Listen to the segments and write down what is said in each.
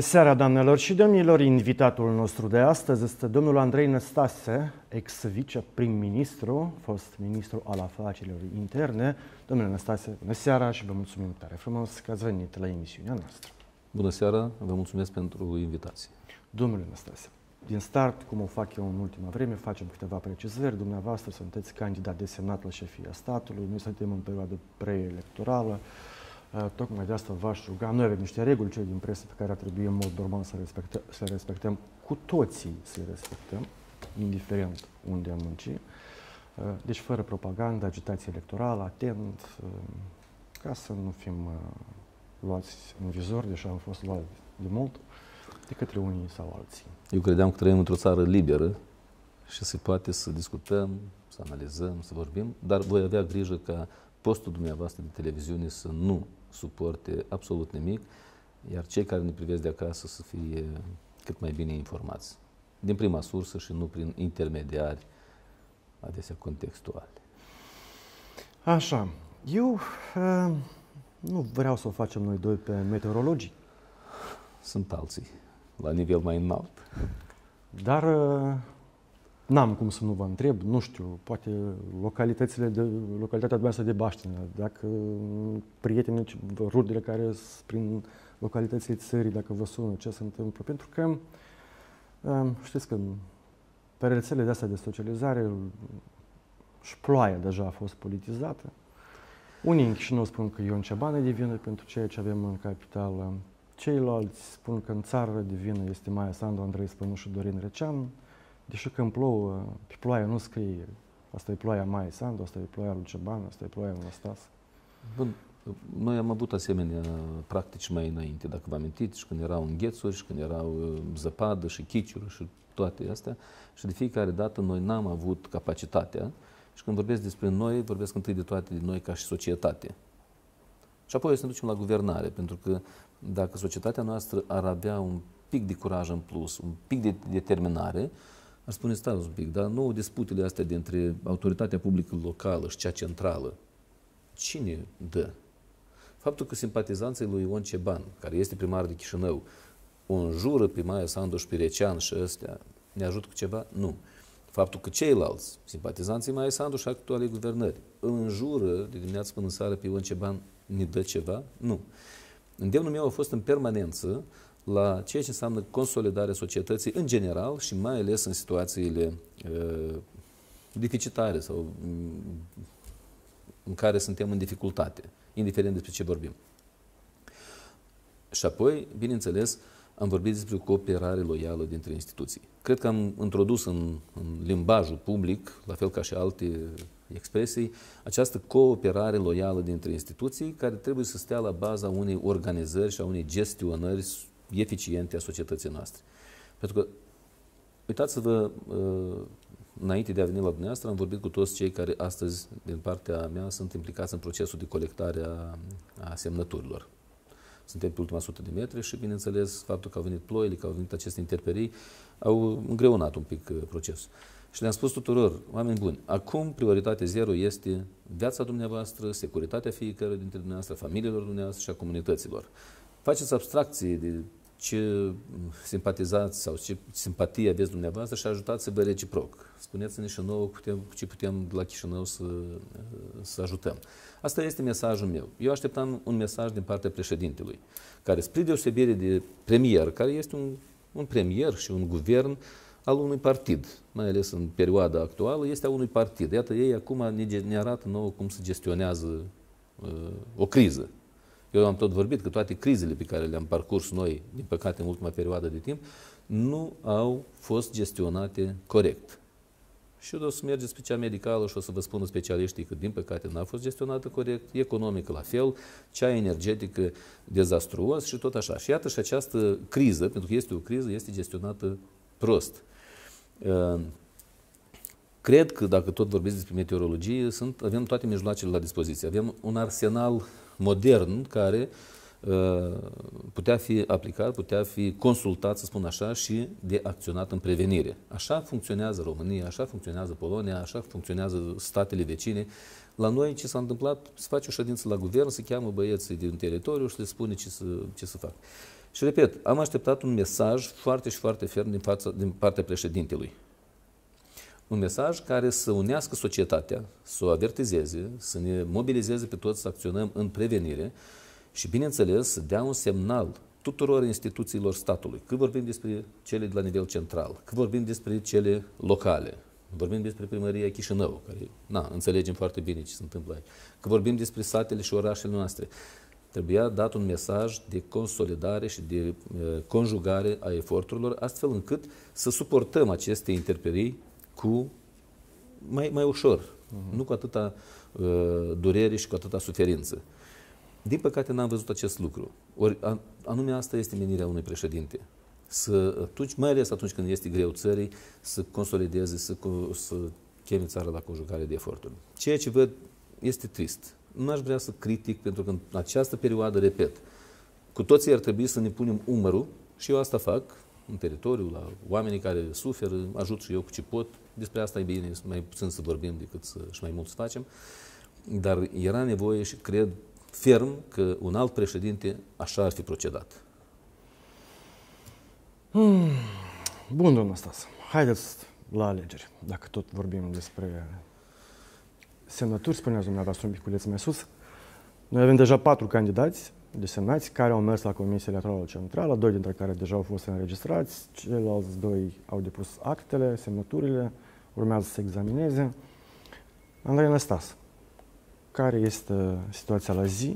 Seara, doamnelor și domnilor, invitatul nostru de astăzi este domnul Andrei Năstase, ex-viceprim-ministru, fost ministru al afacerilor interne. Domnule Năstase, bună seara și vă mulțumim tare frumos că ați venit la emisiunea noastră. Bună seara, vă mulțumesc pentru invitație. Domnule Năstase, din start, cum o fac eu în ultima vreme, facem câteva precizări. Dumneavoastră sunteți candidat desemnat la șefia statului, noi suntem în perioadă preelectorală. Tocmai de asta v-aș ruga, noi avem niște reguli, cei din presă, pe care ar trebui în mod normal să le respectăm, cu toții să le respectăm, indiferent unde am muncit. Deci fără propagandă, agitație electorală, atent, ca să nu fim luați în vizor, deși am fost luați de mult, de către unii sau alții. Eu credeam că trăim într-o țară liberă și se poate să discutăm, să analizăm, să vorbim, dar voi avea grijă ca postul dumneavoastră de televiziune să nu suporte absolut nimic, iar cei care ne privesc de acasă să fie cât mai bine informați. Din prima sursă și nu prin intermediari, adesea contextuali. Așa, eu nu vreau să o facem noi doi pe meteorologii. Sunt alții, la nivel mai înalt. Dar n-am cum să nu vă întreb, nu știu, poate localitatea dumneavoastră de Baștină, dacă prietenii, rudele care sunt prin localitățile țării, dacă vă sună, ce se întâmplă. Pentru că știți că pe rețelele de-astea de socializare și ploaia deja a fost politizată. Unii în Chișinău spun că Ion Ceban e de vină pentru ceea ce avem în capitală. Ceilalți spun că în țară de vină este Maia Sandu, Andrei Spănu și Dorin Recean. Deși când plouă, pe ploaie nu scrie asta e ploaia Maia Sandu, asta e ploaia lui Ceban, asta e ploaia lui Năstase. Bun, noi am avut asemenea practici mai înainte, dacă vă amintiți, și când erau înghețuri, și când erau zăpadă și chiciuri și toate astea. Și de fiecare dată noi n-am avut capacitatea. Și când vorbesc despre noi, vorbesc întâi de toate de noi ca și societate. Și apoi să ne ducem la guvernare, pentru că dacă societatea noastră ar avea un pic de curaj în plus, un pic de determinare, ar spune, stați un pic, dar nu disputele astea dintre autoritatea publică locală și cea centrală, cine dă? Faptul că simpatizanții lui Ion Ceban, care este primar de Chișinău, o înjură pe Maia Sandu și pe Recean și ăstea, ne ajută cu ceva? Nu. Faptul că ceilalți, simpatizanții Maia Sandu și actualei guvernări, îl înjură de dimineață până în seară pe Ion Ceban, ne dă ceva? Nu. Îndemnul meu a fost în permanență la ceea ce înseamnă consolidarea societății în general și mai ales în situațiile deficitare sau în care suntem în dificultate, indiferent despre ce vorbim. Și apoi, bineînțeles, am vorbit despre o cooperare loială dintre instituții. Cred că am introdus în limbajul public, la fel ca și alte expresii, această cooperare loială dintre instituții care trebuie să stea la baza unei organizări și a unei gestionări eficiente a societății noastre. Pentru că, uitați-vă, înainte de a veni la dumneavoastră, am vorbit cu toți cei care astăzi, din partea mea, sunt implicați în procesul de colectare a semnăturilor. Suntem pe ultima 100 de metri și, bineînțeles, faptul că au venit ploile, că au venit aceste interperii, au îngreunat un pic procesul. Și le-am spus tuturor, oameni buni, acum prioritatea zero este viața dumneavoastră, securitatea fiecare dintre dumneavoastră, familiilor dumneavoastră și a comunităților. Faceți abstracție de ce simpatizați sau ce simpatie aveți dumneavoastră și ajutați-vă reciproc. Spuneți-ne și nouă cu ce putem de la Chișinău să ajutăm. Asta este mesajul meu. Eu așteptam un mesaj din partea președintelui, care, spre deosebire de premier, care este un premier și un guvern al unui partid, mai ales în perioada actuală, este a unui partid. Iată, ei acum ne arată nouă cum se gestionează o criză. Eu am tot vorbit că toate crizele pe care le-am parcurs noi, din păcate în ultima perioadă de timp, nu au fost gestionate corect. Și eu o să mergeți pe cea medicală și o să vă spună specialiștii că, din păcate, n-a fost gestionată corect, economică la fel, cea energetică dezastruos și tot așa. Și iată și această criză, pentru că este o criză, este gestionată prost. Cred că, dacă tot vorbiți despre meteorologie, avem toate mijloacele la dispoziție. Avem un arsenal modern care putea fi aplicat, putea fi consultat, să spun așa, și de acționat în prevenire. Așa funcționează România, așa funcționează Polonia, așa funcționează statele vecine. La noi ce s-a întâmplat? Se face o ședință la guvern, se cheamă băieții din teritoriu și le spune ce să fac. Și repet, am așteptat un mesaj foarte și foarte ferm din partea președintelui. Un mesaj care să unească societatea, să o avertizeze, să ne mobilizeze pe toți să acționăm în prevenire și, bineînțeles, să dea un semnal tuturor instituțiilor statului, că vorbim despre cele de la nivel central, că vorbim despre cele locale, vorbim despre primăria Chișinău, care, înțelegem foarte bine ce se întâmplă aici, că vorbim despre satele și orașele noastre. Trebuia dat un mesaj de consolidare și de conjugare a eforturilor, astfel încât să suportăm aceste interperii cu mai ușor, nu cu atâta durere și cu atâta suferință. Din păcate n-am văzut acest lucru. Ori anume asta este menirea unui președinte. Mai ales atunci când este greu țării, să consolideze, să cheme țara la conjugare de eforturi. Ceea ce văd este trist. Nu aș vrea să critic, pentru că în această perioadă, repet, cu toții ar trebui să ne punem umărul și eu asta fac în teritoriu, la oamenii care suferă, ajut și eu cu ce pot. Despre asta e bine, mai puțin să vorbim decât și mai mult să facem. Dar era nevoie și cred ferm că un alt președinte așa ar fi procedat. Bun, domnul Stas. Haideți la alegeri, dacă tot vorbim despre semnături, spuneați dumneavoastră un piculeț mai sus. Noi avem deja 4 candidați desemnați care au mers la Comisia Electorală Centrală, 2 dintre care deja au fost înregistrați, ceilalți 2 au depus actele, semnăturile, urmează să se examineze. Andrei Năstas, care este situația la zi?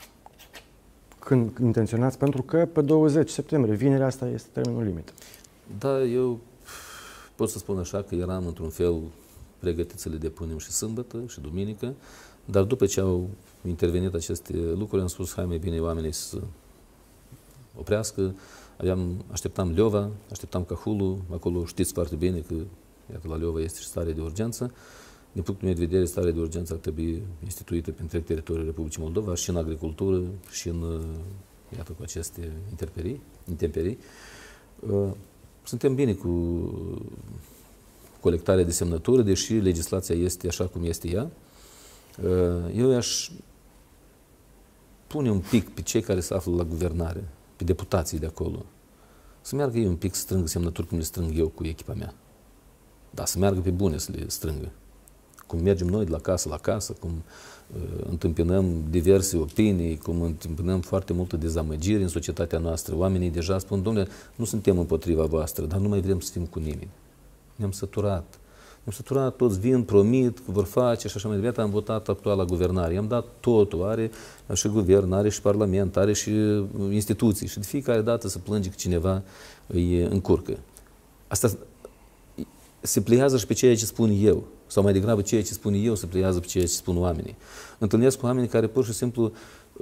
Când intenționați? Pentru că pe 20 septembrie, vinerea asta, este termenul limit. Da, eu pot să spun așa că eram într-un fel pregătit să le depunem și sâmbătă și duminică, dar după ce au intervenit aceste lucruri, am spus, hai mai bine oamenii să oprească. Așteptam Leova, așteptam Cahulu, acolo știți foarte bine că, iată, la Leova este și stare de urgență. Din punctul meu de vedere, starea de urgență ar trebui instituită pe întreg teritoriul Republicii Moldova și în agricultură și în, iată, cu aceste intemperii. Suntem bine cu colectarea de semnături, deși legislația este așa cum este ea. Eu i-aș pune un pic pe cei care se află la guvernare, pe deputații de acolo, să meargă ei un pic să strângă semnături cum le strâng eu cu echipa mea. Da, să meargă pe bune să le strângă. Cum mergem noi de la casă, cum întâmpinăm diverse opinii, cum întâmpinăm foarte multă dezamăgiri în societatea noastră. Oamenii deja spun, domnule, nu suntem împotriva voastră, dar nu mai vrem să fim cu nimeni. Ne-am săturat. Ne-am săturat, toți vin, promit că vor face și așa mai departe. Am votat actuala guvernare. I-am dat totul. Are și guvern, are și parlament, are și instituții. Și de fiecare dată să plânge că cineva îi încurcă. Asta se pliază și pe ceea ce spun eu. Sau mai degrabă ceea ce spun eu se pliază pe ceea ce spun oamenii. Întâlnesc cu oameni care pur și simplu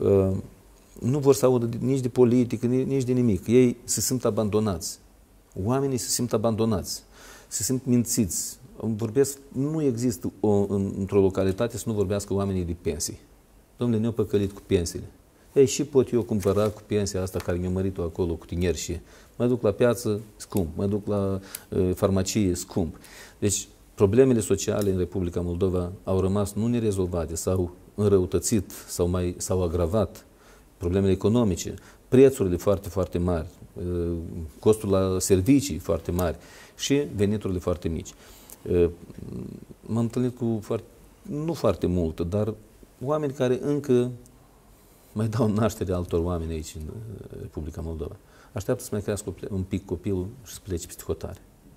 nu vor să audă nici de politică, nici de nimic. Ei se simt abandonați. Oamenii se simt abandonați. Se simt mințiți. Nu există într-o localitate să nu vorbească oamenii de pensii. Dom'le, ne-au păcălit cu pensiile. Ei, și pot eu cumpăra cu pensia asta care mi-a mărit-o acolo cu tineri și mă duc la piață, scump, mă duc la farmacie, scump. Deci, problemele sociale în Republica Moldova au rămas nu nerezolvate, s-au înrăutățit s-au agravat. Problemele economice, prețurile foarte, foarte mari, costul la servicii foarte mari și veniturile foarte mici. M-am întâlnit cu nu foarte mult, dar oameni care încă mai dau naștere altor oameni aici în Republica Moldova. Așteaptă să mai crească un pic copilul și să plece peste hotare.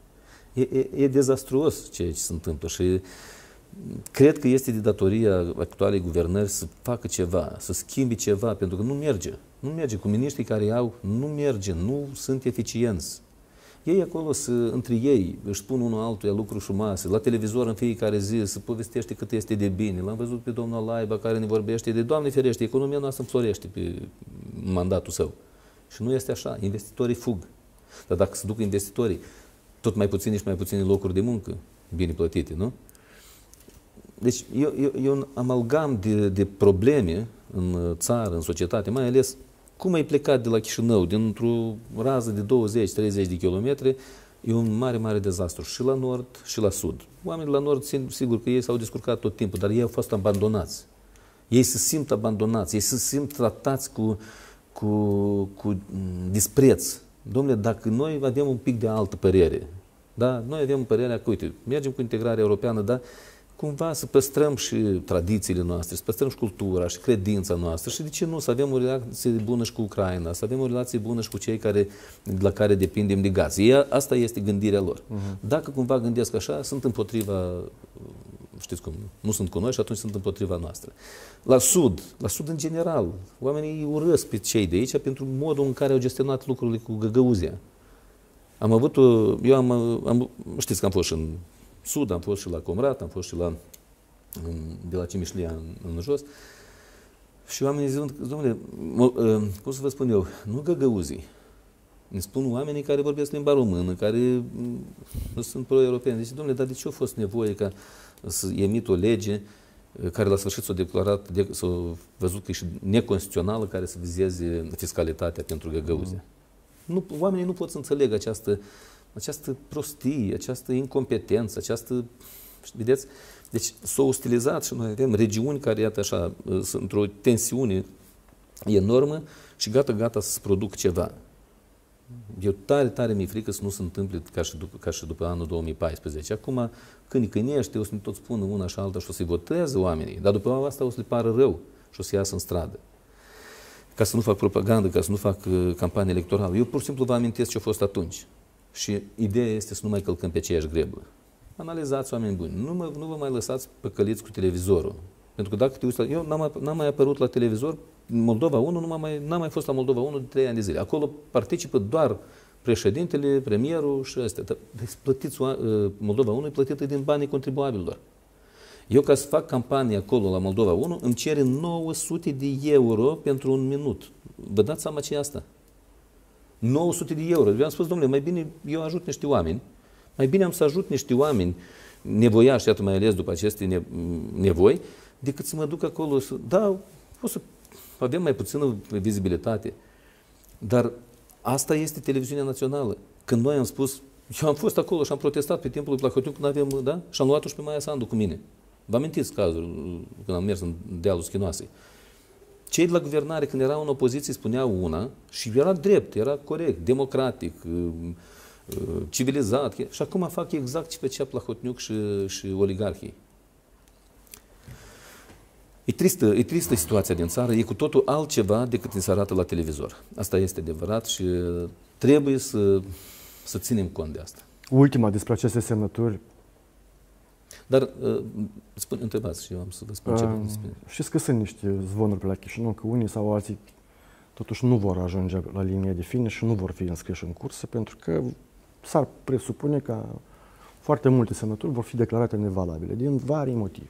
E dezastruos ceea ce se întâmplă și cred că este de datoria actualei guvernări să facă ceva, să schimbe ceva, pentru că nu merge. Nu merge. Cu miniștrii care au, nu merge, nu sunt eficienți. Ei acolo, între ei, își spun unul altuia lucruri frumoase. La televizor în fiecare zi se povestește cât este de bine. L-am văzut pe domnul Laiba care ne vorbește de Doamne ferește, economia noastră înflorește pe mandatul său. Și nu este așa. Investitorii fug. Dar dacă se duc investitorii, tot mai puține și mai puține locuri de muncă, bine plătite, nu? Deci e un amalgam de probleme în țară, în societate, mai ales cum ai plecat de la Chișinău, dintr-o rază de 20-30 de kilometri, e un mare, mare dezastru și la nord și la sud. Oamenii la nord, sigur că ei s-au descurcat tot timpul, dar ei au fost abandonați. Ei se simt abandonați, ei se simt tratați cu cu dispreț. Dom'le, dacă noi avem un pic de altă părere, da? Noi avem părerea că, uite, mergem cu integrarea europeană, dar cumva să păstrăm și tradițiile noastre, să păstrăm și cultura și credința noastră și de ce nu, să avem o relație bună și cu Ucraina, să avem o relație bună și cu cei la care depindem de gaz. Asta este gândirea lor. Dacă cumva gândesc așa, sunt împotriva, știți cum, nu sunt cu noi și atunci sunt împotriva noastră. La Sud în general, oamenii urăsc pe cei de aici pentru modul în care au gestionat lucrurile cu găgăuzia. Am avut, știți că am fost și în Sud, am fost și la Comrat, am fost și de la Cimișlia în jos. Și oamenii zic, dom'le, cum să vă spun eu, nu găgăuzii. Ne spun oamenii care vorbesc limba română, care nu sunt pro-europeni. Zice, dom'le, dar de ce a fost nevoie ca să emit o lege care la sfârșit s-a declarat, s-a văzut că e și neconstituțională, care să vizeze fiscalitatea pentru găgăuzia? Oamenii nu pot să înțelegă această prostie, această incompetență, vedeți? Deci s-au ostilizat și noi avem regiuni care, iată așa, sunt într-o tensiune enormă și gata să se produc ceva. Eu tare mi-e frică să nu se întâmple ca și după anul 2014. Acum, când câinește, o să ne tot spună una și alta și o să-i voteze oamenii, dar după asta o să le pară rău și o să iasă în stradă. Ca să nu fac propagandă, ca să nu fac campanie electorală. Eu pur și simplu vă amintesc ce a fost atunci. Și ideea este să nu mai călcăm pe aceeași greblă. Analizați, oameni buni. Nu vă mai lăsați păcăliți cu televizorul. Pentru că dacă te uiți eu n-am mai apărut la televizor, Moldova 1, n-am mai fost la Moldova 1 de 3 ani de zile. Acolo participă doar președintele, premierul și ăstea. Deci plătiți, Moldova 1 e plătită din banii contribuabililor. Eu, ca să fac campanie acolo la Moldova 1, îmi cere 900 de euro pentru un minut. Vă dați seama ce e asta? 900 de euro. Eu am spus, domnule, mai bine eu ajut niște oameni, mai bine am să ajut niște oameni nevoiași, iată mai ales după aceste nevoi, decât să mă duc acolo să... Da, o să avem mai puțină vizibilitate. Dar asta este televiziunea națională. Când noi am spus, eu am fost acolo și am protestat pe timpul lui Plahotniuc când aveam, da? Și am luat-o și pe Maia Sandu cu mine. Vă amintiți cazul când am mers în dealul Schinoasei? Cei de la guvernare, când erau în opoziție, spuneau una și era drept, era corect, democratic, civilizat. Și acum fac exact ce făcea Plahotniuc și oligarhii. E tristă situația din țară, e cu totul altceva decât ni se arată la televizor. Asta este adevărat și trebuie să ținem cont de asta. Ultima despre aceste semnături. Dar întrebați și eu am să vă spun ceva. Știți că sunt niște zvonuri pe la Chișinău, că unii sau alții totuși nu vor ajunge la linia de finish și nu vor fi înscriși în cursă, pentru că s-ar presupune că foarte multe semnături vor fi declarate nevalabile, din vari motive.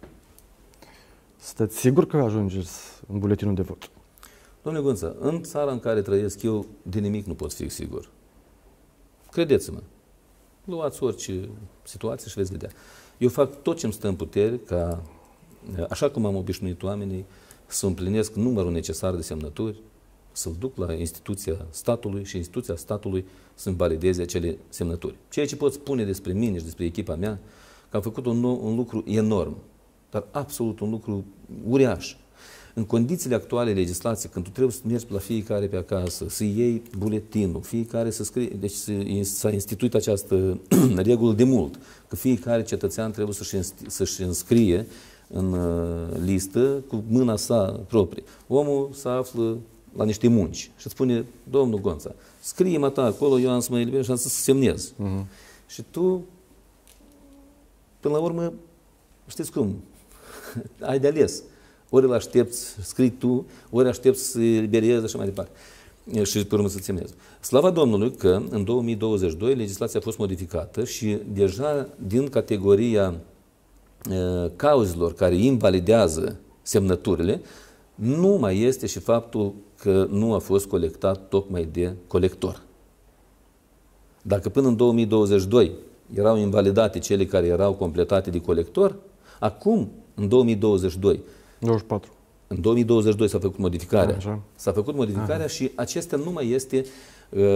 Sunteți sigur că ajungeți în buletinul de vot? Domnule Gunță, în țara în care trăiesc eu, de nimic nu pot fi sigur. Credeți-mă. Luați orice situație și veți vedea. Eu fac tot ce-mi stă în putere ca, așa cum am obișnuit oamenii, să împlinesc numărul necesar de semnături, să-l duc la instituția statului și instituția statului să-mi valideze acele semnături. Ceea ce pot spune despre mine și despre echipa mea, că am făcut un lucru enorm, dar absolut un lucru uriaș. În condițiile actuale legislației, când tu trebuie să mergi la fiecare pe acasă, să iei buletinul, fiecare să scrie, deci s-a instituit această regulă de mult, că fiecare cetățean trebuie să-și înscrie în listă cu mâna sa proprie. Omul se află la niște munci și îți spune, domnul Gonța, scrie-mă ta acolo, eu am să mă eliber și am să semnez. Și tu, până la urmă, știți cum, ai de ales. Ori îl aștepți, scrii tu, ori aștepți să se elibereze și mai departe. Și pe urmă să semnezi. Slava Domnului că în 2022 legislația a fost modificată și deja din categoria cauzelor care invalidează semnăturile, nu mai este și faptul că nu a fost colectat tocmai de colector. Dacă până în 2022 erau invalidate cele care erau completate de colector, acum, în 2022, 24. În 2022 s-a făcut modificarea. S-a făcut modificarea și acesta nu mai este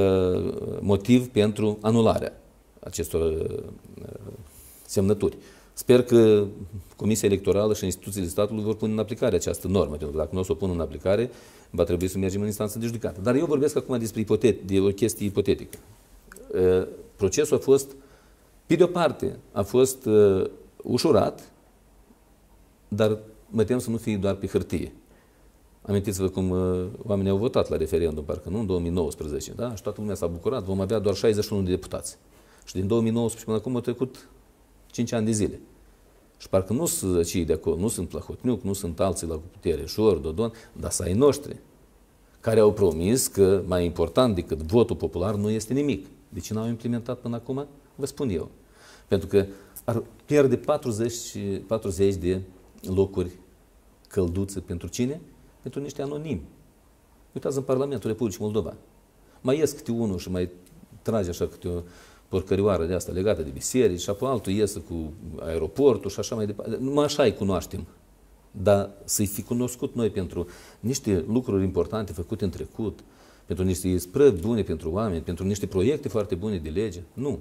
motiv pentru anularea acestor semnături. Sper că Comisia Electorală și instituțiile statului vor pune în aplicare această normă, pentru că dacă nu o să o pună în aplicare, va trebui să mergem în instanță de judecată. Dar eu vorbesc acum de o chestie ipotetică. Procesul a fost, pe de o parte, a fost ușurat, dar mă tem să nu fie doar pe hârtie. Amintiți-vă cum oamenii au votat la referendum, parcă nu, în 2019, da? Și toată lumea s-a bucurat, vom avea doar 61 de deputați. Și din 2019 până acum au trecut 5 ani de zile. Și parcă nu sunt cei de acolo, nu sunt Plahotniuc, nu sunt alții la putere, Șor, Dodon, dar să ai noștri, care au promis că mai important decât votul popular nu este nimic. De ce n-au implementat până acum? Vă spun eu. Pentru că ar pierde 40 de locuri călduțe pentru cine? Pentru niște anonimi. Uitați în Parlamentul Republicii Moldova. Mai ies câte unul și mai trage așa câte o porcărioară de asta legată de biserici și apoi altul iese cu aeroportul și așa mai departe. Numai așa îi cunoaștem. Dar să-i fi cunoscut noi pentru niște lucruri importante făcute în trecut, pentru niște isprăvi bune pentru oameni, pentru niște proiecte foarte bune de lege, nu.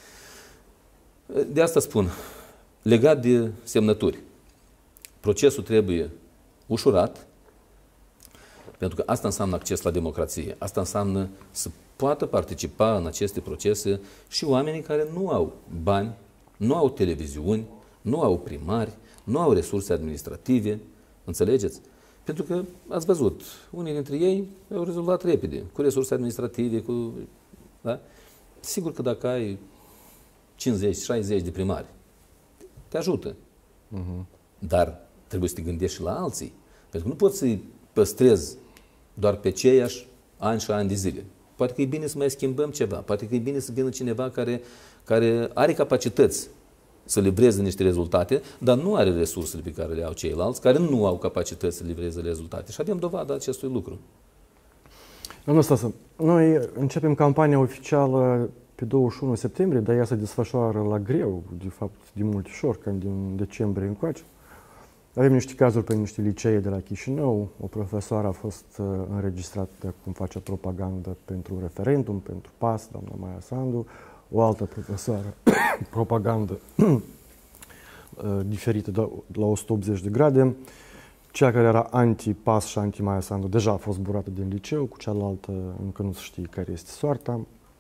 De asta spun, legat de semnături, procesul trebuie ușurat, pentru că asta înseamnă acces la democrație. Asta înseamnă să poată participa în aceste procese și oamenii care nu au bani, nu au televiziuni, nu au primari, nu au resurse administrative. Înțelegeți? Pentru că, ați văzut, unii dintre ei au rezolvat repede, cu resurse administrative, cu... Da? Sigur că dacă ai 50-60 de primari, te ajută. Dar trebuie să te gândești și la alții. Pentru că nu poți să-i păstrezi doar pe ceiași ani și ani de zile. Poate că e bine să mai schimbăm ceva, poate că e bine să vină cineva care are capacități să livreze niște rezultate, dar nu are resursele pe care le au ceilalți, care nu au capacități să livreze rezultate. Și avem dovada acestui lucru. Domnul Stasă, noi începem campania oficială pe 21 septembrie, dar ea se desfășoară la greu, de fapt, din Multișor, cam din decembrie încoace. Avem niște cazuri pe niște licee de la Chișinău. O profesoară a fost înregistrată cum face propagandă pentru referendum, pentru PAS, doamna Maia Sandu. O altă profesoară, propagandă diferită de la 180 de grade. Cea care era anti-PAS și anti-Maia Sandu deja a fost zburată din liceu, cu cealaltă încă nu se știe care este soarta.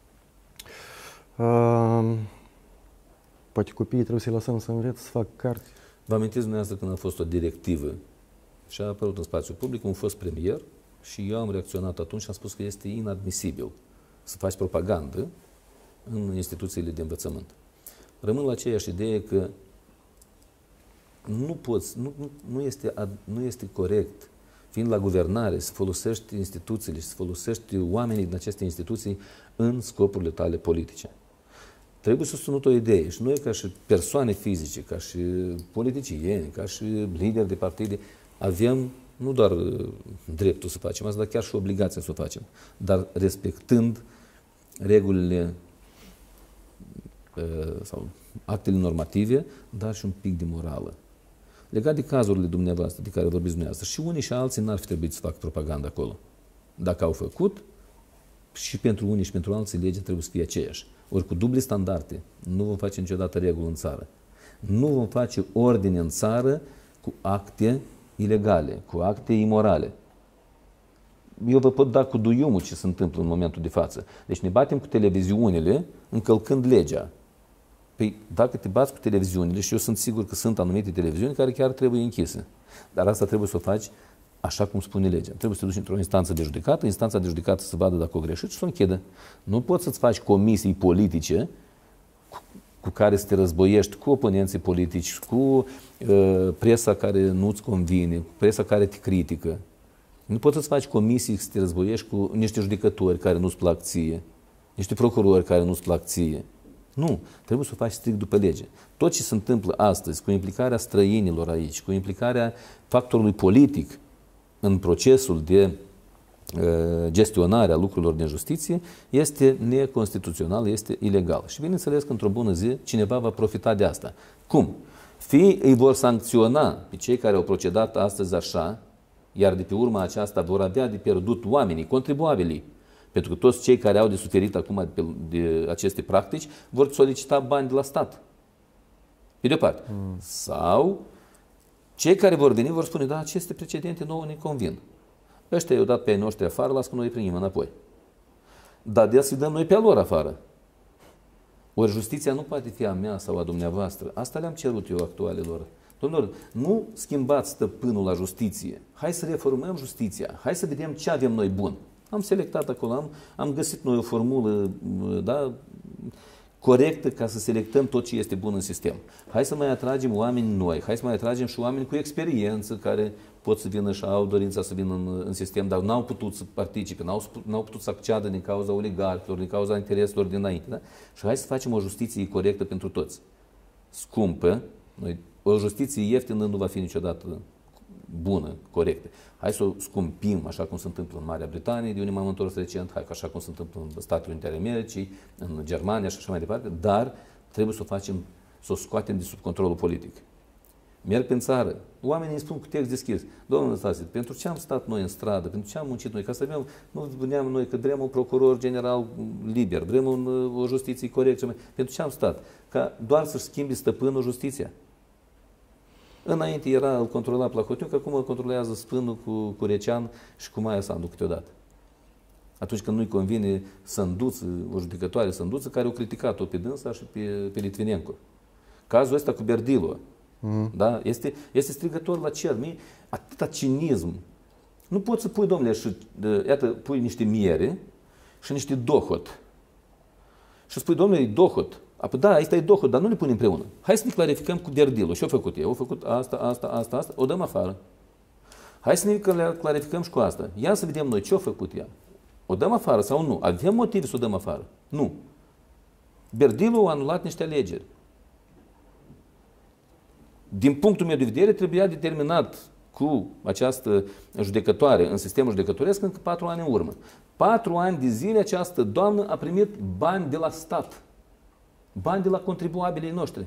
Poate copiii trebuie să-i lăsăm să învețe, să facă carte. Vă amintiți dumneavoastră când a fost o directivă și a apărut în spațiul public un fost premier și eu am reacționat atunci și am spus că este inadmisibil să faci propagandă în instituțiile de învățământ. Rămân la aceeași idee că nu poți, nu este corect, fiind la guvernare, să folosești instituțiile și să folosești oamenii din aceste instituții în scopurile tale politice. Trebuie susținut o idee și noi ca și persoane fizice, ca și politicieni, ca și lideri de partide, avem nu doar dreptul să facem asta, dar chiar și obligația să o facem, dar respectând regulile sau actele normative, dar și un pic de morală. Legat de cazurile dumneavoastră de care vorbiți dumneavoastră, și unii și alții n-ar fi trebuit să facă propaganda acolo. Dacă au făcut, și pentru unii și pentru alții legea trebuie să fie aceeași. Ori cu duble standarde nu vom face niciodată regulă în țară. Nu vom face ordine în țară cu acte ilegale, cu acte imorale. Eu vă pot da cu duiumul ce se întâmplă în momentul de față. Deci ne batem cu televiziunile încălcând legea. Păi dacă te bați cu televiziunile, și eu sunt sigur că sunt anumite televiziuni care chiar trebuie închise, dar asta trebuie să o faci așa cum spune legea. Trebuie să te duci într-o instanță de judecată, instanța de judecată să vadă dacă o greșit și să o închidă. Nu poți să-ți faci comisii politice cu care să te războiești cu oponenții politici, cu presa care nu-ți convine, cu presa care te critică. Nu poți să-ți faci comisii să te războiești cu niște judecători care nu-ți plac ție, niște procurori care nu-ți plac ție. Nu, trebuie să o faci strict după lege. Tot ce se întâmplă astăzi, cu implicarea străinilor aici, cu implicarea factorului politic în procesul de gestionare a lucrurilor din justiție, este neconstituțional, este ilegal. Și bineînțeles că într-o bună zi cineva va profita de asta. Cum? Fie îi vor sancționa pe cei care au procedat astăzi așa, iar de pe urma aceasta vor avea de pierdut oamenii, contribuabilii, pentru că toți cei care au de suferit acum de aceste practici vor solicita bani de la stat. Pe de-o parte. Sau cei care vor veni vor spune, da, aceste precedente nouă ne convin. Ăștia i-au dat pe ai noștri afară, las că noi îi primim înapoi. Dar de să-i dăm noi pe a lor afară. Ori justiția nu poate fi a mea sau a dumneavoastră. Asta le-am cerut eu actualelor. Domnilor, nu schimbați stăpânul la justiție. Hai să reformăm justiția. Hai să vedem ce avem noi bun. Am selectat acolo, am găsit noi o formulă, da, corectă ca să selectăm tot ce este bun în sistem. Hai să mai atragem oameni noi, hai să mai atragem și oameni cu experiență care pot să vină și au dorința să vină în sistem, dar n-au putut să participe, n-au putut să acceadă din cauza oligarhilor, din cauza intereselor dinainte. Da? Și hai să facem o justiție corectă pentru toți. Scumpă, o justiție ieftină nu va fi niciodată bună, corectă. Hai să o scumpim, așa cum se întâmplă în Marea Britanie, de unde m-am întors recent, așa cum se întâmplă în Statele Unite ale Americii, în Germania și așa mai departe, dar trebuie să o facem, să o scoatem de sub controlul politic. Merg în țară, oamenii îmi spun cu text deschis, domnul Năstase, pentru ce am stat noi în stradă, pentru ce am muncit noi, ca să avem, nu spuneam noi că vrem un procuror general liber, vrem o justiție corectă, pentru ce am stat? Ca doar să-și schimbi stăpânul justiția. Înainte îl controla Plahotniuc, acum îl controlează Spânul cu Recean și cu Maia Sandu câteodată. Atunci când nu-i convine Sânduță, o judecătoare Sânduță, care o criticat-o pe dânsa și pe Litvinenko. Cazul ăsta cu Berdilo, da? Este strigător la cer. Atâta cinism. Nu poți să pui, domnule, și iată, pui niște miere și niște dohot. Și spui, domnule, e dohot. Apoi, da, asta e dohot, dar nu le punem împreună. Hai să ne clarificăm cu Berdilo. Și-o făcut eu. Au făcut asta, o dăm afară. Hai să ne clarificăm și cu asta. Ia să vedem noi ce-a făcut ea. O dăm afară sau nu? Avem motive să o dăm afară? Nu. Berdilo a anulat niște alegeri. Din punctul meu de vedere, trebuia determinat cu această judecătoare în sistemul judecătoresc încă 4 ani în urmă. 4 ani de zile această doamnă a primit bani de la stat. Bani de la contribuabilii noștri.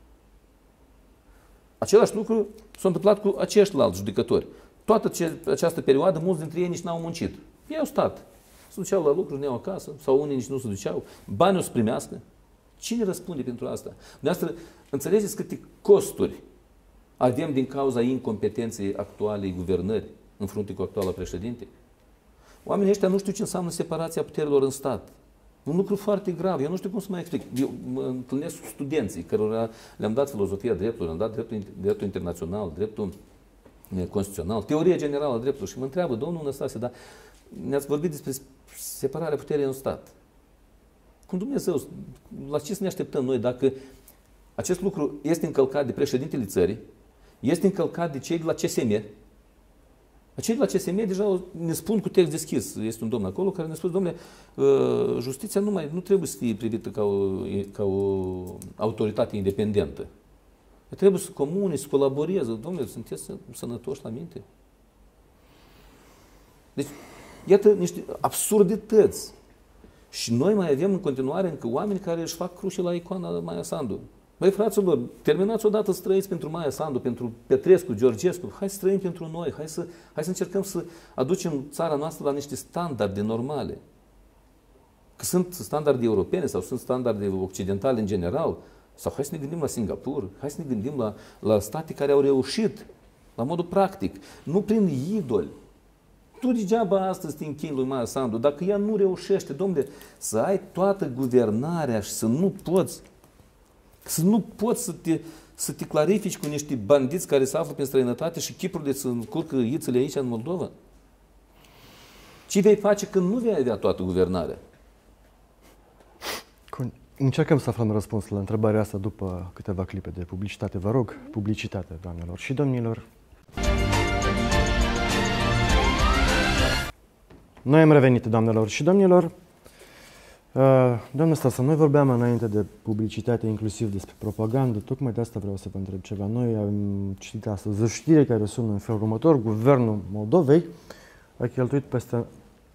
Același lucru s-a întâmplat cu acești alți judecători. Toată această perioadă, mulți dintre ei nici n-au muncit. Ei au stat. Se duceau la lucru, ne-au acasă, sau unii nici nu se duceau. Banii o să primească. Cine răspunde pentru asta? Dumneavoastră, înțelegeți câte costuri avem din cauza incompetenței actualei guvernări în frunte cu actuala președinte? Oamenii ăștia nu știu ce înseamnă separația puterilor în stat. Un lucru foarte grav. Eu nu știu cum să mai explic. Eu mă întâlnesc cu studenții cărora le-am dat filozofia dreptului, le-am dat dreptul internațional, dreptul constituțional, teoria generală a dreptului și mă întreabă, domnul Năstase, dar ne-ați vorbit despre separarea puterii în stat. Cum Dumnezeu, la ce să ne așteptăm noi dacă acest lucru este încălcat de președintele țării, este încălcat de cei de la CSM. Cei de la CSM deja ne spun cu text deschis. Este un domn acolo care ne spune, domnule, justiția nu trebuie să fie privită ca o autoritate independentă. Trebuie să comune, să colaboreze. Domnule, sunteți sănătoși la minte? Deci, iată niște absurdități. Și noi mai avem în continuare încă oameni care își fac cruce la icoana Maia Sandu. Băi, fraților, terminați odată să trăiți pentru Maia Sandu, pentru Petrescu, Georgescu. Hai să trăim pentru noi. Hai să încercăm să aducem țara noastră la niște standarde normale. Că sunt standarde europene sau sunt standarde occidentale în general. Sau hai să ne gândim la Singapur. Hai să ne gândim la state care au reușit la modul practic. Nu prin idoli. Tu degeaba astăzi te închini lui Maia Sandu. Dacă ea nu reușește, domnule, să ai toată guvernarea și să nu poți să te clarifici cu niște bandiți care se află prin străinătate și chipurile să încurcă ițele aici în Moldova? Ce vei face când nu vei avea toată guvernarea? Încercăm să aflăm răspuns la întrebarea asta după câteva clipe de publicitate. Vă rog, publicitate, doamnelor și domnilor. Noi am revenit, doamnelor și domnilor. Doamne Stasă, noi vorbeam înainte de publicitate, inclusiv despre propagandă. Tocmai de asta vreau să vă întreb ceva. Noi am citit astăzi o știre care sună în felul următor. Guvernul Moldovei a cheltuit peste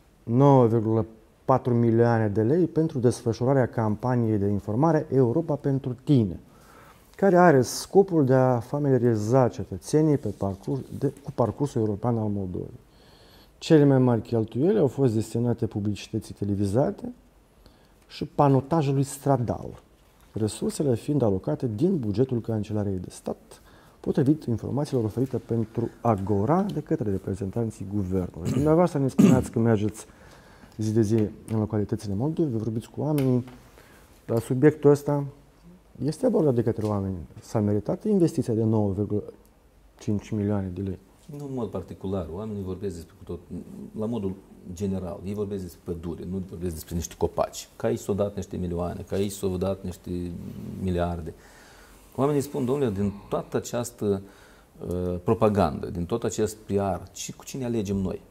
9,4 milioane de lei pentru desfășurarea campaniei de informare Europa pentru tine, care are scopul de a familiariza cetățenii cu parcursul european al Moldovei. Cele mai mari cheltuieli au fost destinate publicității televizate și panotajului stradal. resursele fiind alocate din bugetul Cancelariei de Stat, potrivit informațiilor oferite pentru Agora de către reprezentanții guvernului. Dumneavoastră ne spuneați că mergeți zi de zi în localitățile Moldovei, vorbiți cu oamenii, dar subiectul ăsta este abordat de către oameni. S-a meritat investiția de 9,5 milioane de lei. Nu în mod particular. Oamenii vorbesc despre tot, la modul general. Ei vorbesc despre pădure, nu vorbesc despre niște copaci. Că aici s-au dat niște milioane, că aici s-au dat niște miliarde. Oamenii spun, domnule, din toată această propagandă, din tot acest PR, cu cine alegem noi?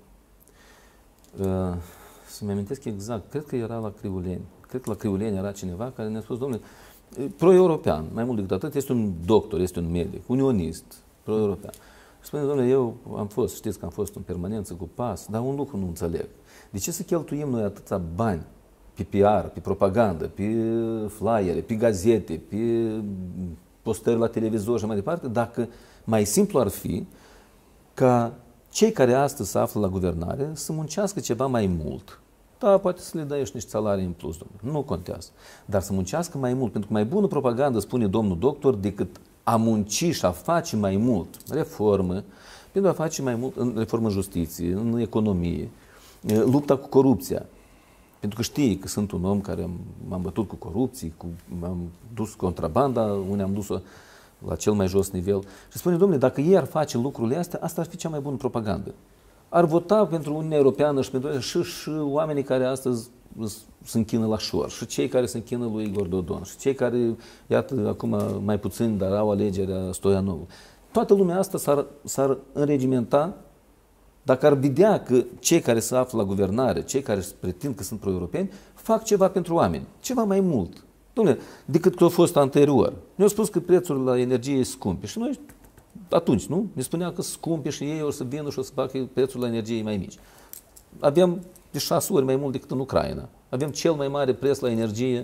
Să-mi amintesc exact, cred că era la Criuleni. Cred că la Criuleni era cineva care ne-a spus, domnule, pro-european, mai mult decât atât, este un doctor, este un medic, unionist, pro-european. Spune, domnule, eu știți că am fost în permanență cu PAS, dar un lucru nu înțeleg. De ce să cheltuim noi atâția bani pe PR, pe propagandă, pe flyere, pe gazete, pe postări la televizor și mai departe, dacă mai simplu ar fi ca cei care astăzi se află la guvernare să muncească ceva mai mult. Da, poate să le dai și niște salarii în plus, domnule. Nu contează. Dar să muncească mai mult, pentru că mai bună propagandă, spune domnul doctor, decât a munci și a face mai mult reformă, pentru a face mai mult în reformă în justiție, în economie, lupta cu corupția. Pentru că știi că sunt un om care m-am bătut cu corupții, am dus contrabanda, unde am dus-o la cel mai jos nivel. Și spune, domnule, dacă ei ar face lucrurile astea, asta ar fi cea mai bună propagandă. Ar vota pentru Uniunea Europeană și pentru și oamenii care astăzi se închină la Șor, și cei care se închină lui Igor Dodon, și cei care, iată, acum mai puțin, dar au alegerea Stoianov. Toată lumea asta s-ar înregimenta dacă ar vedea că cei care se află la guvernare, cei care pretind că sunt pro-europeni, fac ceva pentru oameni, ceva mai mult. Dom'le, decât că a fost anterior. Ne-au spus că prețurile la energie sunt scumpe și noi atunci, nu? Ne spunea că sunt scumpe și ei o să vină și o să facă prețul la energie mai mici. Aveam de 6 ori mai mult decât în Ucraina. Avem cel mai mare preț la energie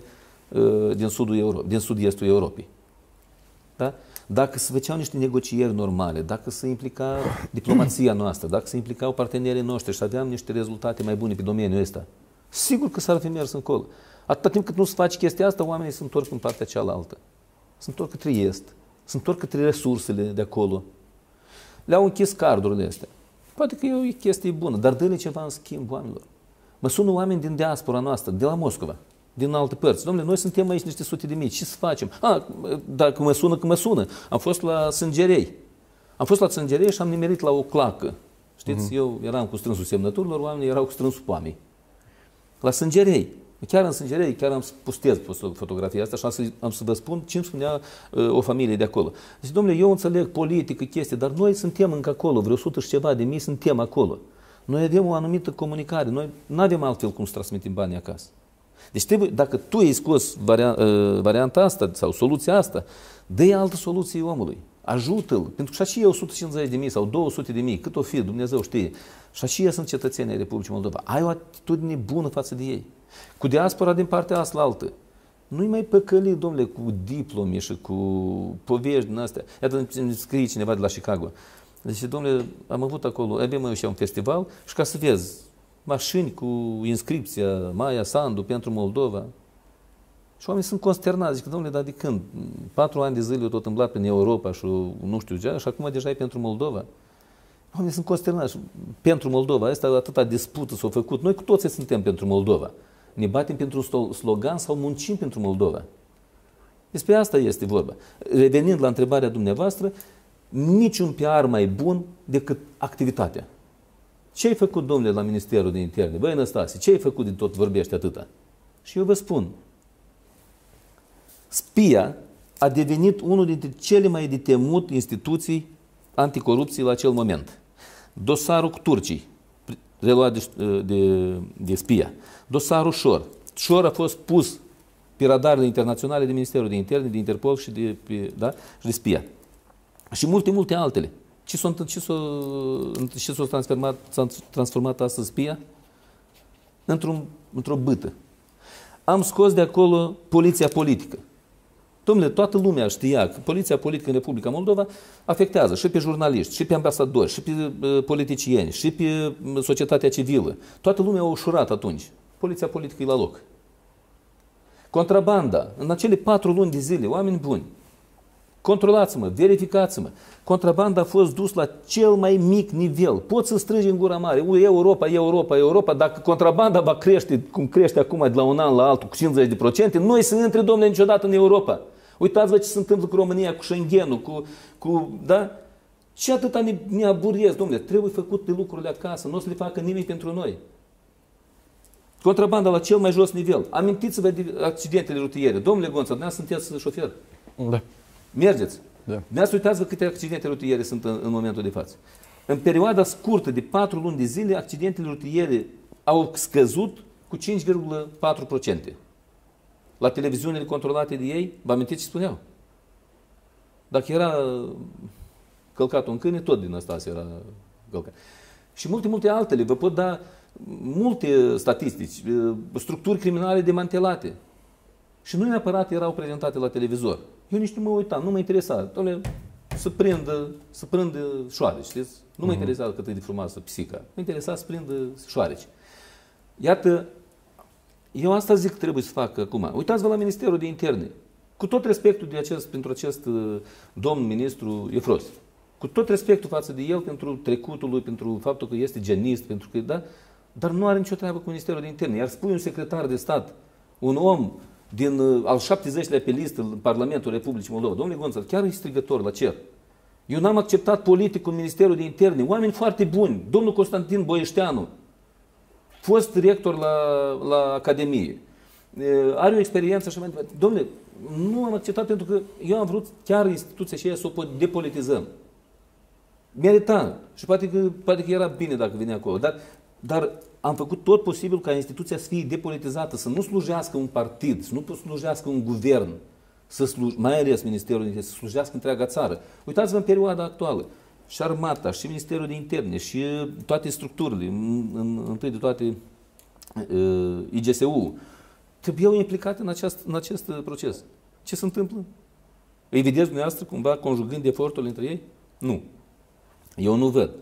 din sud-estul Europei. Da? Dacă se făceau niște negocieri normale, dacă se implica diplomația noastră, dacă se implicau partenerii noștri și aveam niște rezultate mai bune pe domeniul ăsta, sigur că s-ar fi mers încolo. Atâta timp cât nu se face chestia asta, oamenii se întorc în partea cealaltă. Se întorc către est, se întorc către resursele de acolo. Le-au închis cardurile astea. Poate că e o chestie bună, dar dă-le ceva în schimb oamenilor. Mă sună oameni din diaspora noastră, de la Moscova, din alte părți. Dom'le, noi suntem aici niște sute de mii, ce să facem? Dacă mă sună, că mă sună. Am fost la Sângerei. Am fost la Sângerei și am nimerit la o clacă. Știți, eu eram cu strânsul semnăturilor, oamenii erau cu strânsul poamei. La Sângerei. Chiar în Sângerei, chiar am postez fotografia asta și am să vă spun ce îmi spunea o familie de acolo. Deci, dom'le, eu înțeleg politică, chestii, dar noi suntem încă acolo, vreo 100 și ceva de mii suntem acolo. Noi avem o anumită comunicare, noi nu avem altfel cum să transmitem banii acasă. Deci trebuie, dacă tu ai scos varianta asta sau soluția asta, dă-i altă soluție omului. Ajută-l, pentru că și aceia 150.000 sau 200.000, cât o fi, Dumnezeu știe, și aceia sunt cetățenii ai Republicii Moldova. Ai o atitudine bună față de ei. Cu diaspora din partea asta la altă. Nu-i mai păcăli, domnule, cu diplome și cu povești din astea. Iată, îmi scrie cineva de la Chicago. Deci, domnule, am avut acolo, avem și un festival și ca să vezi, mașini cu inscripția Maia Sandu pentru Moldova. Și oamenii sunt consternați. Zic, domnule, dar de când? 4 ani de zile eu tot îmblat prin Europa și nu știu ce, și acum deja e pentru Moldova. Oamenii sunt consternați. Pentru Moldova, asta atâta dispută s-a făcut. Noi cu toții suntem pentru Moldova. Ne batem pentru un slogan sau muncim pentru Moldova. Despre asta este vorba. Revenind la întrebarea dumneavoastră, niciun PR mai bun decât activitatea. Ce ai făcut, domnule, la Ministerul de Interne? Băi, Năstase, ce ai făcut din tot vorbește atâta? Și eu vă spun, SPIA a devenit unul dintre cele mai de temut instituții anticorupție la acel moment. Dosarul cu turcii, reluat de SPIA. Dosarul Șor. Șor a fost pus pe radarele internaționale de Ministerul de Interne, de Interpol și de SPIA. Și multe altele. Ce s-a transformat astăzi SPIA? Într-o bâtă. Am scos de acolo poliția politică. Dom'le, toată lumea știa că poliția politică în Republica Moldova afectează și pe jurnaliști, și pe ambasadori, și pe politicieni, și pe societatea civilă. Toată lumea a ușurat atunci. Poliția politică e la loc. Contrabanda, în acele 4 luni de zile, oameni buni, controlați-mă, verificați-mă. Contrabanda a fost dus la cel mai mic nivel. Poți să strângi în gura mare. Europa, Europa, Europa. Dacă contrabanda va crește, cum crește acum de la un an la altul, cu 50%, noi să intre, domnule, niciodată în Europa. Uitați-vă ce se întâmplă cu România, cu Schengen-ul, da? Ce atâta ne aburiez, domnule? Trebuie făcute lucrurile acasă. Nu o să le facă nimeni pentru noi. Contrabanda la cel mai jos nivel. Amintiți-vă de accidentele rutiere. Domnule Gonța, dumneavoastră sunteți șofer. Da. Mergeți. Da. Dumneavoastră uitați-vă câte accidente rutiere sunt în momentul de față. În perioada scurtă de 4 luni de zile, accidentele rutiere au scăzut cu 5,4%. La televiziunile controlate de ei, vă amintiți ce spuneau? Dacă era călcat un câine, tot din asta era călcat. Și multe altele. Vă pot da multe statistici, structuri criminale demantelate. Și nu neapărat erau prezentate la televizor. Eu nici nu mă uitam, nu mă interesa. Doamne, să prindă șoareci, știți? Nu mă interesa cât e de frumoasă pisica. Mă interesa să prindă șoareci. Iată, eu asta zic că trebuie să fac acum. Uitați-vă la Ministerul de Interne. Cu tot respectul pentru acest domn ministru Efros. Cu tot respectul față de el pentru trecutul lui, pentru faptul că este genist, pentru că, da? Dar nu are nicio treabă cu Ministerul de Interne. Iar spui un secretar de stat, un om al 70-lea pe listă în Parlamentul Republicii Moldova, domnule Gonțar, chiar e strigător la cer. Eu n-am acceptat politic în Ministerul de Interne, oameni foarte buni, domnul Constantin Boieșteanu, fost rector la Academie, are o experiență așa mai departe. Domnule, nu am acceptat pentru că eu am vrut chiar instituția aceea să o depolitizăm. Merita. Și poate că era bine dacă venea acolo. Dar am făcut tot posibil ca instituția să fie depolitizată, să nu slujească un partid, să nu slujească un guvern, mai ales Ministerul de să slujească întreaga țară. Uitați-vă în perioada actuală. Și Armata, și Ministerul de Interne, și toate structurile, întâi de toate IGSU, trebuiau implicate în acest proces. Ce se întâmplă? Îi vedeți dumneavoastră cumva conjugând eforturile între ei? Nu. Eu nu văd.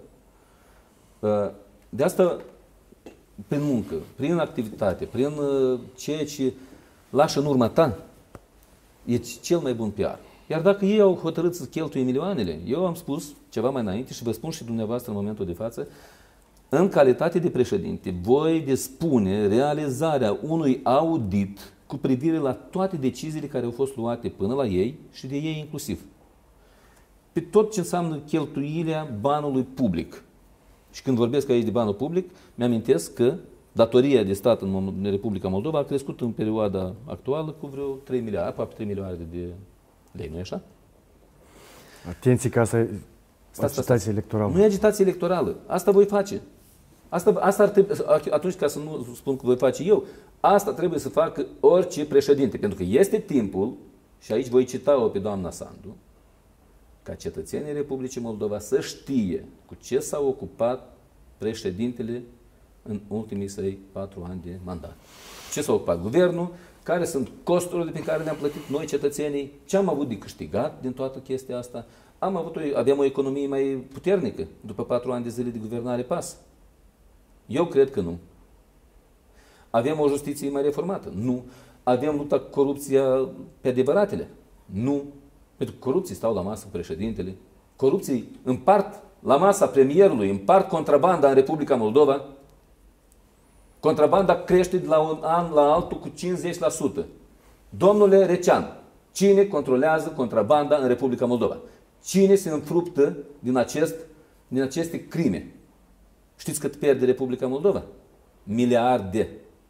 De asta, prin muncă, prin activitate, prin ceea ce lași în urma ta, e cel mai bun PR. Iar dacă ei au hotărât să cheltuie milioanele, eu am spus ceva mai înainte și vă spun și dumneavoastră în momentul de față, în calitate de președinte, voi dispune realizarea unui audit cu privire la toate deciziile care au fost luate până la ei și de ei inclusiv. Pe tot ce înseamnă cheltuirea banului public. Și când vorbesc aici de banul public, mi-amintesc că datoria de stat în Republica Moldova a crescut în perioada actuală cu vreo 3 miliarde, aproape 3 miliarde de lei, nu e așa? Atenție că asta e agitație electorală. Nu e agitație electorală. Asta voi face. Asta ar trebui, atunci ca să nu spun că voi face eu, asta trebuie să facă orice președinte. Pentru că este timpul, și aici voi cita-o pe doamna Sandu, ca cetățenii Republicii Moldova să știe cu ce s-a ocupat președintele în ultimii săi 4 ani de mandat. Ce s-a ocupat guvernul, care sunt costurile pe care le-am plătit noi cetățenii, ce am avut de câștigat din toată chestia asta. Aveam o economie mai puternică după 4 ani de zile de guvernare PAS. Eu cred că nu. Avem o justiție mai reformată? Nu. Avem lupta cu corupția pe adevăratele? Nu. Pentru că corupții stau la masă cu președintele, corupții împart la masa premierului, împart contrabanda în Republica Moldova. Contrabanda crește de la un an la altul cu 50%. Domnule Recean, cine controlează contrabanda în Republica Moldova? Cine se înfruptă din aceste crime? Știți cât pierde Republica Moldova? Miliarde.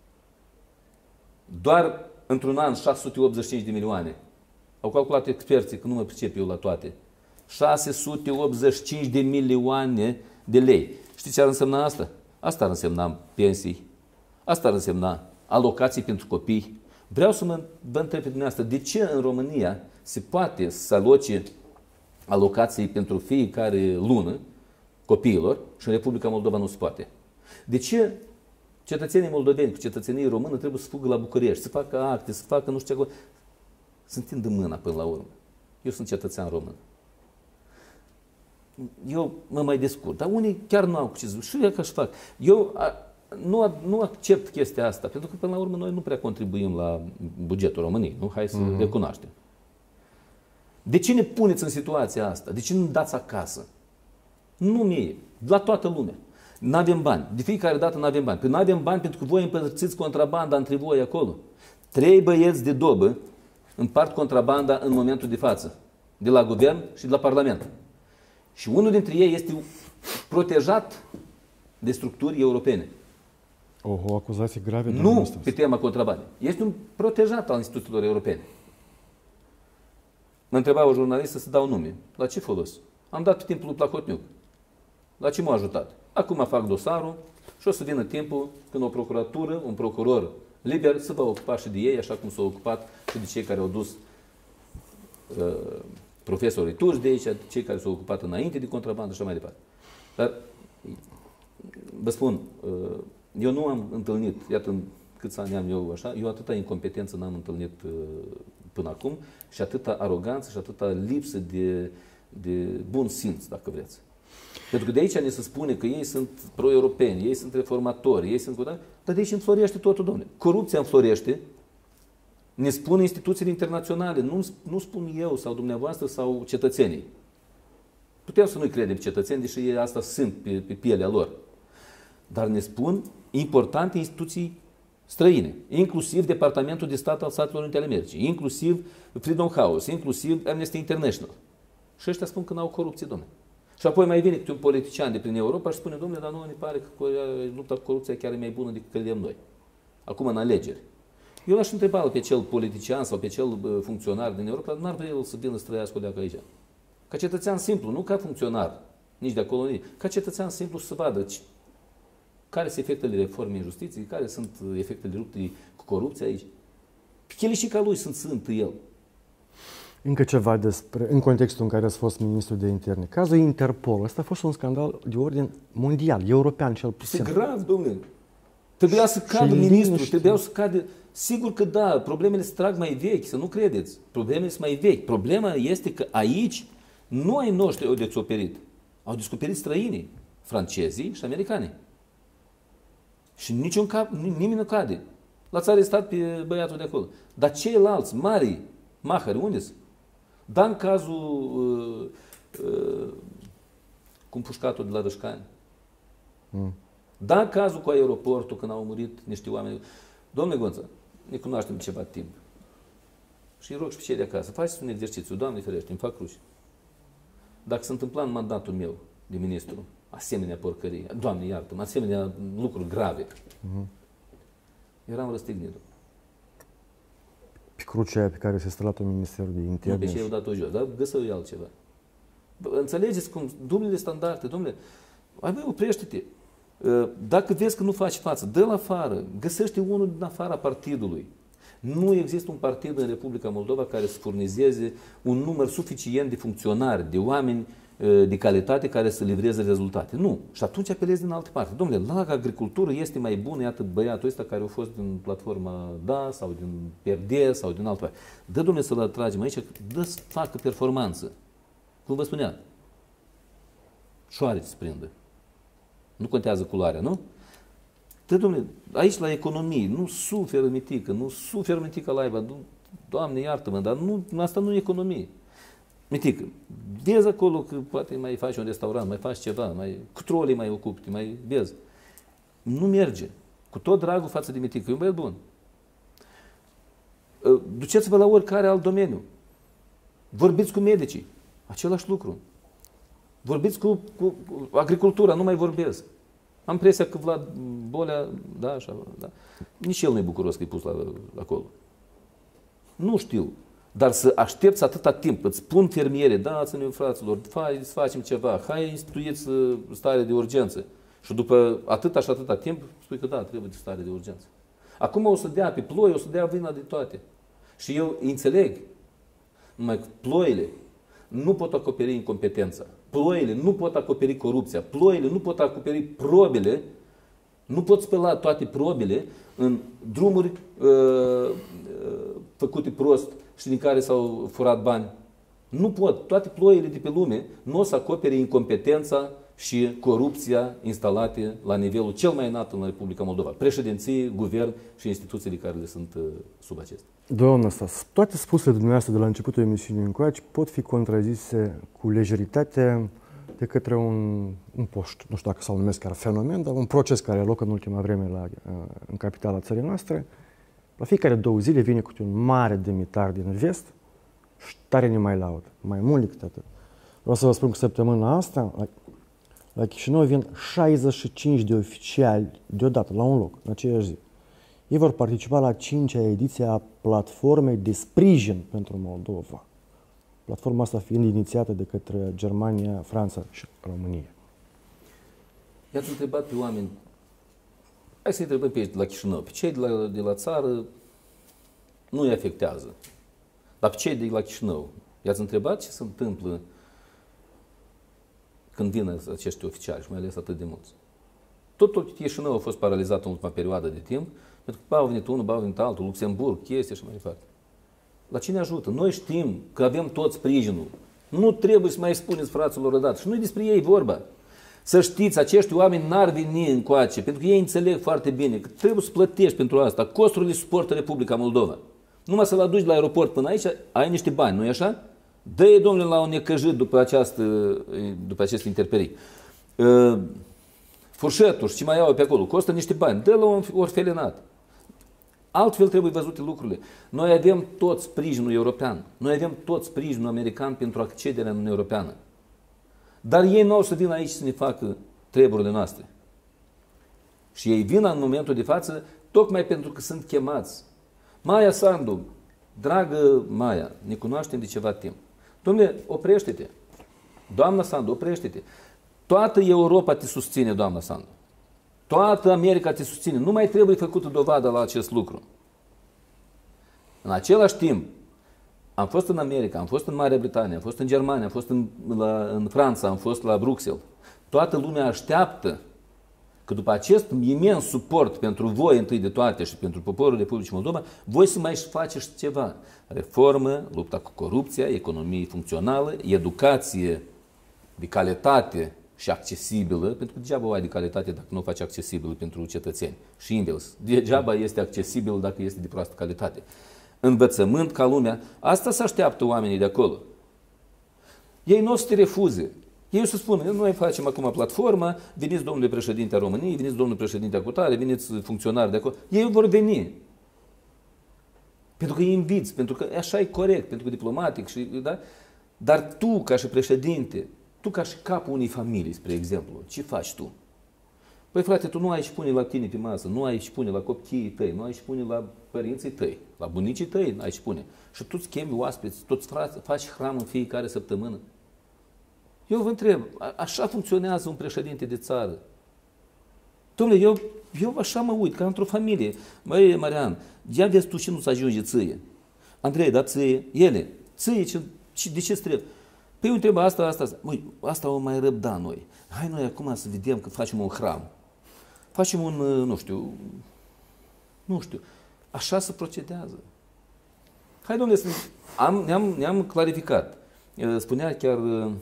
Doar într-un an 685 de milioane. Au calculat experții, că nu mă pricep eu la toate. 685 de milioane de lei. Știți ce ar însemna asta? Asta ar însemna pensii. Asta ar însemna alocații pentru copii. Vreau să vă întreb pe dumneavoastră, de ce în România se poate să aloce alocații pentru fiecare lună copiilor și în Republica Moldova nu se poate? De ce cetățenii moldoveni cu cetățenii români trebuie să fugă la București, să facă acte, să facă nu știu ce, să întindă mâna până la urmă? Eu sunt cetățean român. Eu mă mai descurc, dar unii chiar nu au cu ce zic. Și eu că aș fac. Eu nu accept chestia asta, pentru că până la urmă noi nu prea contribuim la bugetul României, nu? Hai să recunoaștem. De ce ne puneți în situația asta? De ce nu dați acasă? Nu mie, la toată lumea. N-avem bani. De fiecare dată n-avem bani. Păi n-avem bani pentru că voi împărțiți contrabanda între voi acolo. 3 băieți de dobă împart contrabanda în momentul de față, de la guvern și de la Parlament. Și unul dintre ei este protejat de structuri europene. O acuzație gravă. Nu pe tema contrabandei. Este un protejat al instituțiilor europene. Mă întreba o jurnalistă să dau nume. La ce folos? Am dat pe timpul lui Plahotniuc. La ce m-a ajutat? Acum fac dosarul și o să vină timpul când o procuratură, un procuror liber, se va ocupa și de ei, așa cum s-au ocupat și de cei care au dus profesorii turci de aici, cei care s-au ocupat înainte de contrabandă și așa mai departe. Dar, vă spun, eu nu am întâlnit, iată câți ani am eu așa, eu atâta incompetență n-am întâlnit până acum și atâta aroganță și atâta lipsă de bun simț, dacă vreți. Pentru că de aici ne se spune că ei sunt pro-europeni, ei sunt reformatori, ei sunt... Dar de aici înflorește totul, domnule. Corupția înflorește, ne spun instituțiile internaționale, nu spun eu sau dumneavoastră sau cetățenii. Putem să nu-i credem cetățeni, deși ei asta sunt pe pielea lor. Dar ne spun importante instituții străine, inclusiv Departamentul de Stat al Statelor Unite ale Americii, inclusiv Freedom House, inclusiv Amnesty International. Și ăștia spun că n-au corupție, domnule. Și apoi mai vine câte un politician de prin Europa și spune, domnule, dar nu ne pare că lupta cu corupția chiar e mai bună decât credem noi. Acum în alegeri. Eu l-aș întreba pe cel politician sau pe cel funcționar din Europa, n-ar vrea el să vină să trăiască de aici. Ca cetățean simplu, nu ca funcționar, nici de acolo, ca cetățean simplu să vadă care sunt efectele reformei în justiție, care sunt efectele luptei cu corupția aici. Chelișica lui sunt el. Încă ceva în contextul în care ați fost ministru de interne. Cazul Interpol, ăsta a fost un scandal de ordin mondial, european cel puțin. Este grav, domnule. Trebuia să cadă ministrul, trebuiau să cadă... Sigur că da, problemele se trag mai vechi, să nu credeți. Problemele sunt mai vechi. Problema este că aici nu ai noștri au descoperit. Au descoperit străinii, francezii și americanii. Și niciun cap, nimeni nu cade. L-ați arestat pe băiatul de acolo. Dar ceilalți mari mahări, unde sunt? Da, în cazul cu împușcatul de la Rășcani. Da, în cazul cu aeroportul, când au murit niște oameni. Domnule Gonță, ne cunoaștem de ceva timp. Și îi rog și pe cei de acasă, faceți un exercițiu, Doamne ferește, îmi fac cruci. Dacă se întâmpla în mandatul meu de ministru, asemenea porcării, Doamne iartă-mă, asemenea lucruri grave, eram răstignit. Pe crucea aia pe care s-a stălat-o Ministerul de Interne. Nu, pe ce eu dat-o jos, dar găsă-i altceva. Înțelegeți cum dublele standarde, domnule, hai băi, oprește-te. Dacă vezi că nu faci față, dă-l afară, găsește unul din afara partidului. Nu există un partid în Republica Moldova care să furnizeze un număr suficient de funcționari, de oameni de calitate care să livreze rezultate. Nu. Și atunci apelezi din altă parte. Dom'le, la agricultură este mai bun, iată, băiatul ăsta care a fost din platforma DA sau din PRD sau din altă parte. Dă, dom'le, să-l atragem aici, dă să facă performanță. Cum vă spuneam, șoareci se prindă. Nu contează culoarea, nu? Dă, dom'le, aici la economie, nu suferă mitică, nu suferă mitică la aibă. Doamne, iartă-mă, dar asta nu e economie. Mitică, vezi acolo că poate mai faci un restaurant, mai faci ceva, cu trolii mai ocupi, mai vezi. Nu merge. Cu tot dragul față de Mitică, e un băiat bun. Duceți-vă la oricare alt domeniu. Vorbiți cu medicii, același lucru. Vorbiți cu agricultura, nu mai vorbesc. Am impresia că Vlad Bolea, da, așa, da. Nici el nu e bucuros că e pus acolo. Nu știu. Dar să aștepți atâta timp, îți spun fermiere, dați-ne, fraților, să facem ceva, hai instituiți stare de urgență. Și după atâta și atâta timp, spui că da, trebuie de stare de urgență. Acum o să dea pe ploi, o să dea vina de toate. Și eu înțeleg, numai că ploile nu pot acoperi incompetența, ploile nu pot acoperi corupția, ploile nu pot acoperi probele, nu pot spăla toate probele în drumuri făcute prost și din care s-au furat bani. Nu pot. Toate ploile de pe lume nu o să acopere incompetența și corupția instalate la nivelul cel mai înalt în Republica Moldova. Președinție, guvern și instituțiile care le sunt sub acestea. Domnul Stas, toate spusele dumneavoastră de la începutul emisiunii încoace pot fi contrazise cu lejeritate de către un poșt, nu știu dacă să-l numesc chiar fenomen, dar un proces care are loc în ultima vreme în capitala țării noastre. La fiecare 2 zile vine cu un mare demnitar din vest și tare ne mai laudă. Mai mult decât atât. Vreau să vă spun că săptămâna asta la Chișinău vin 65 de oficiali deodată, la un loc, în aceeași zi. Ei vor participa la 5-a ediție a platformei de sprijin pentru Moldova. Platforma asta fiind inițiată de către Germania, Franța și România. I-ați întrebat pe oameni, hai să-i întrebăm pe ei de la Chișinău, pe cei de la țară nu îi afectează. Dar pe cei de la Chișinău, i-ați întrebat ce se întâmplă când vin acești oficiali și mai ales atât de mulți? Totul Chișinău a fost paralizat în ultima perioadă de timp, pentru că au venit unul, au venit altul, Luxemburg, chestii și mai departe. La cine ajută? Noi știm că avem tot sprijinul. Nu trebuie să mai spuneți fraților odată. Și nu-i despre ei vorba. Să știți, acești oameni n-ar veni încoace, pentru că ei înțeleg foarte bine că trebuie să plătești pentru asta. Costurile suportă Republica Moldova. Numai să-l aduci la aeroport până aici, ai niște bani, nu-i așa? Dă-i, domnule, la un necăjit după acest interperii. Furșetul și ce mai au pe acolo, costă niște bani. Dă la un orfelinat. Altfel trebuie văzute lucrurile. Noi avem tot sprijinul european. Noi avem tot sprijinul american pentru accederea în Uniunea Europeană. Dar ei nu au să vină aici să ne facă treburile noastre. Și ei vin în momentul de față tocmai pentru că sunt chemați. Maia Sandu, dragă Maia, ne cunoaștem de ceva timp. Dom'le, oprește-te. Doamna Sandu, oprește-te. Toată Europa te susține, doamna Sandu. Toată America te susține. Nu mai trebuie făcută dovadă la acest lucru. În același timp, am fost în America, am fost în Marea Britanie, am fost în Germania, am fost în Franța, am fost la Bruxelles. Toată lumea așteaptă că după acest imens suport pentru voi întâi de toate și pentru poporul Republicii Moldova, voi să mai faceți ceva. Reformă, lupta cu corupția, economie funcțională, educație de calitate și accesibilă, pentru că degeaba o ai de calitate dacă nu o faci accesibilă pentru cetățeni. Și invers, degeaba este accesibil dacă este de proastă calitate. Învățământ ca lumea, asta se așteaptă oamenii de acolo. Ei nu o să te refuze. Ei o să spună, noi facem acum platforma, veniți domnule președinte a României, veniți domnule președinte a Cutare, veniți funcționari de acolo. Ei vor veni. Pentru că îi inviți, pentru că așa e corect, pentru că diplomatic. Și, da? Dar tu, ca și președinte, tu ca și capul unei familii, spre exemplu, ce faci tu? Păi frate, tu nu ai și pune la tine pe masă, nu ai și pune la copiii tăi, nu ai și pune la părinții tăi, la bunicii tăi ai și pune. Și tu îți chemi oaspeți, tu îți faci hram în fiecare săptămână. Eu vă întreb, așa funcționează un președinte de țară? Dom'le, eu așa mă uit, ca într-o familie. Măi, Marian, ia vezi tu și nu-ți ajunge ție. Andrei, da ție, ele, ție, de ce trebuie? Păi eu întreb asta. Măi, asta o mai răbda noi. Hai noi acum să vedem că facem un hram. Facem un, nu știu, așa se procedează. Hai, domnule, ne-am clarificat. Spunea chiar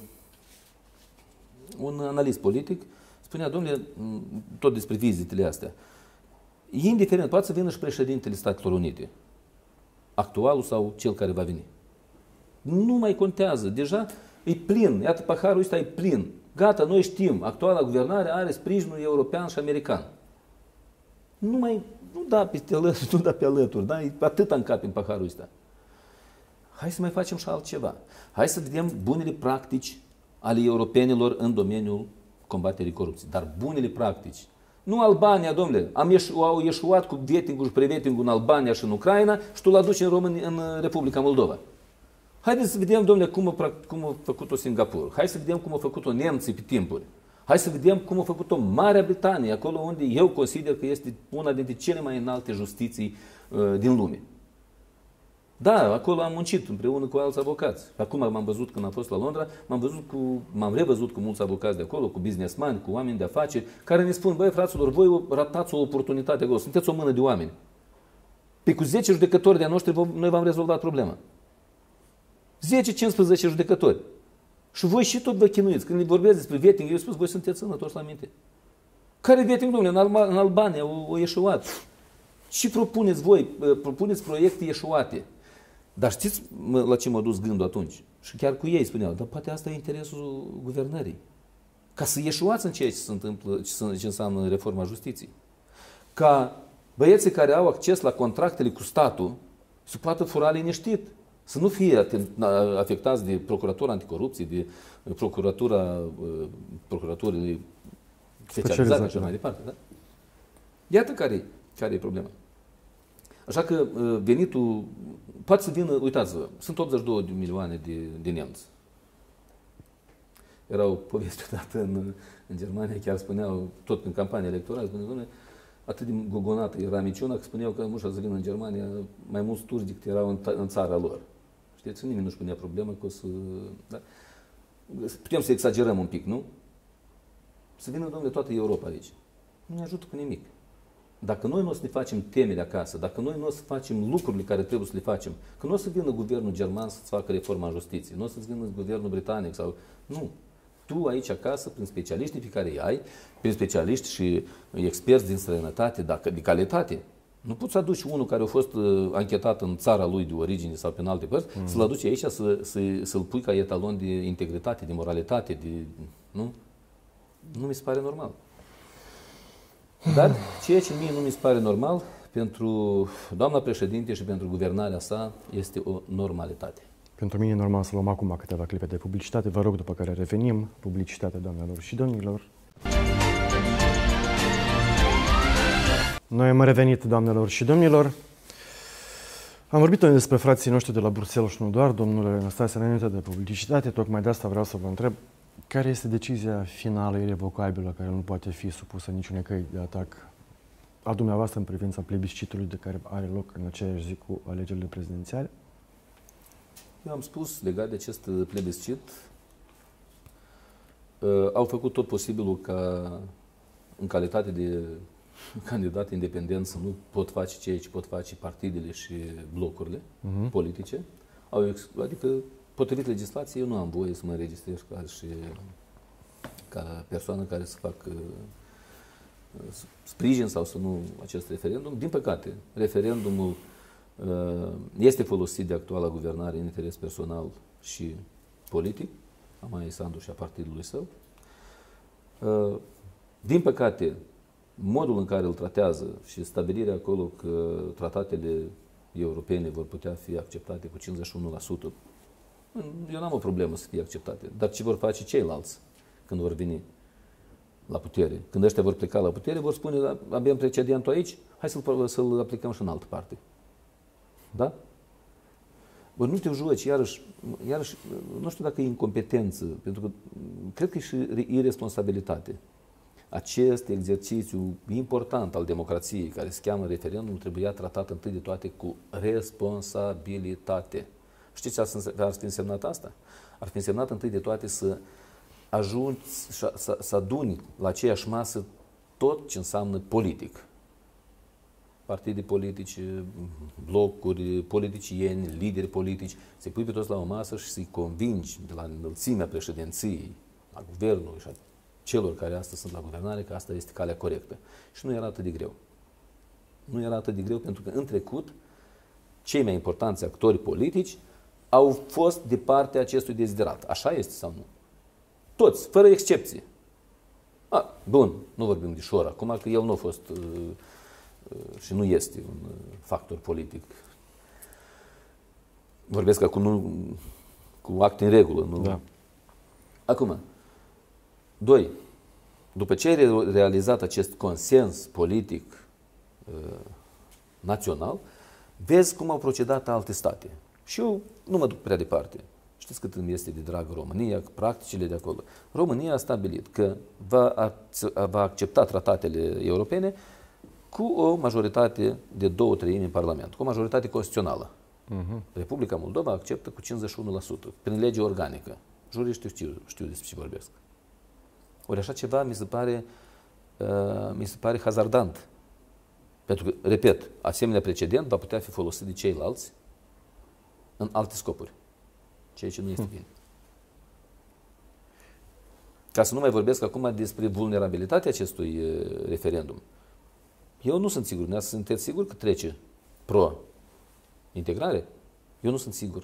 un analist politic, spunea, domnule, tot despre vizitele astea. Indiferent, poate să vină și președintele Statelor Unite, actualul sau cel care va veni. Nu mai contează. Deja e plin. Iată, paharul ăsta e plin. Gata, noi știm. Actuala guvernare are sprijinul european și american. Nu da pe alături. Da? E atât în cap în paharul ăsta. Hai să mai facem și altceva. Hai să vedem bunele practici ale europenilor în domeniul combaterii corupției. Dar bunele practici. Nu Albania, domnule. Au ieșuat cu vetingul și prevetingul în Albania și în Ucraina și tu l-aduci în Republica Moldova. Haideți să vedem, domnule, cum a făcut-o Singapur. Hai să vedem cum a făcut-o nemții pe timpuri. Hai să vedem cum a făcut-o Marea Britanie, acolo unde eu consider că este una dintre cele mai înalte justiții din lume. Da, acolo am muncit împreună cu alți avocați. Acum m-am văzut când am fost la Londra, m-am revăzut cu mulți avocați de acolo, cu businessmani, cu oameni de afaceri, care ne spun, băi, fraților, voi ratați o oportunitate acolo, sunteți o mână de oameni. Pe cu 10 judecători de-a noștri noi v-am rezolvat problema. 10-15 judecători. Și voi și tot vă chinuiți. Când vorbesc despre vetting, eu spus, voi sunteți sănătoși la minte. Care vetting, domnule? În Albania o ieșuat. Și propuneți voi? Propuneți proiecte ieșuate. Dar știți la ce m-a dus gândul atunci? Și chiar cu ei spuneau, dar poate asta e interesul guvernării. Ca să ieșuați în ceea ce se întâmplă, ce înseamnă reforma justiției. Ca băieții care au acces la contractele cu statul să poată fura liniștit. Să nu fie afectați de procuratura anticorupție, de procuraturile specializate și mai departe. Da? Iată care e problema. Așa că venitul poate să vină, uitați-vă, sunt 82 de milioane de nemți. Era o poveste odată în Germania, chiar spuneau, tot în campania electorală, spuneau, atât de gogonată era miciuna, că spuneau că mușa să vină în Germania mai mulți turci decât erau în țara lor. Știți, nimeni nu-și punea problemă că o să... Da? Putem să exagerăm un pic, nu? Să vină, domnule, toată Europa aici. Nu ne ajută cu nimic. Dacă noi nu o să ne facem temele acasă, dacă noi nu o să facem lucrurile care trebuie să le facem, că nu o să vină guvernul german să-ți facă reforma în justiție, nu o să-ți vină guvernul britanic sau... Nu. Tu aici acasă, prin specialiștii pe care îi ai, prin specialiști și experți din străinătate, de calitate, nu poți să aduci unul care a fost anchetat în țara lui de origine sau pe în alte părți, să-l aduci aici să-l pui ca etalon de integritate, de moralitate, nu? Nu mi se pare normal. Dar ceea ce mie nu mi se pare normal, pentru doamna președinte și pentru guvernarea sa, este o normalitate. Pentru mine e normal să luăm acum câteva clipe de publicitate. Vă rog, după care revenim. Publicitate, doamnelor și domnilor. Noi am revenit, doamnelor și domnilor. Am vorbit despre frații noștri de la Bruxelles și nu doar, domnule Năstase, înainte de publicitate. Tocmai de asta vreau să vă întreb care este decizia finală irrevocabilă care nu poate fi supusă niciunei căi de atac a dumneavoastră în privința plebiscitului de care are loc în aceeași zi cu alegerile prezidențiale? Eu am spus legat de acest plebiscit, au făcut tot posibilul ca în calitate de candidat independent să nu pot face ceea ce pot face partidele și blocurile politice. Adică, potrivit legislației, eu nu am voie să mă înregistrez ca persoană care să fac sprijin sau să nu acest referendum. Din păcate, referendumul este folosit de actuala guvernare în interes personal și politic, a Maiei Sandu și a partidului său. Din păcate, modul în care îl tratează și stabilirea acolo că tratatele europene vor putea fi acceptate cu 51%, eu n-am o problemă să fie acceptate. Dar ce vor face ceilalți când vor veni la putere? Când ăștia vor pleca la putere, vor spune, avem precedentul aici, hai să-l aplicăm și în altă parte. Da? Bă, nu te joci, iarăși, nu știu dacă e incompetență, pentru că cred că e și irresponsabilitate. Acest exercițiu important al democrației, care se cheamă referendum, trebuia tratat întâi de toate cu responsabilitate. Știți ce ar fi însemnat asta? Ar fi însemnat întâi de toate să ajungi, să aduni la aceeași masă tot ce înseamnă politic. Partide politice, blocuri, politicieni, lideri politici, să-i pui pe toți la o masă și să-i convingi de la înălțimea președinției, a guvernului și a celor care astăzi sunt la guvernare că asta este calea corectă. Și nu era atât de greu. Nu era atât de greu pentru că în trecut cei mai importanți actori politici au fost de partea acestui deziderat. Așa este sau nu? Toți, fără excepție. Bun, nu vorbim de Șor acum, că el nu a fost și nu este un factor politic. Vorbesc acum cu acte în regulă. Nu? Da. Acum, doi, după ce ai realizat acest consens politic național, vezi cum au procedat alte state. Și eu nu mă duc prea departe. Știți cât îmi este de drag România, practicile de acolo. România a stabilit că va accepta tratatele europene cu o majoritate de 2/3 în Parlament, cu o majoritate constituțională. Republica Moldova acceptă cu 51%, prin lege organică. Juriștii știu despre ce vorbesc. Ori așa ceva mi se pare hazardant. Pentru că, repet, asemenea precedent va putea fi folosit de ceilalți în alte scopuri. Ceea ce nu este bine. Ca să nu mai vorbesc acum despre vulnerabilitatea acestui referendum. Eu nu sunt sigur. Dumneavoastră sunteți sigur că trece pro-integrare? Eu nu sunt sigur.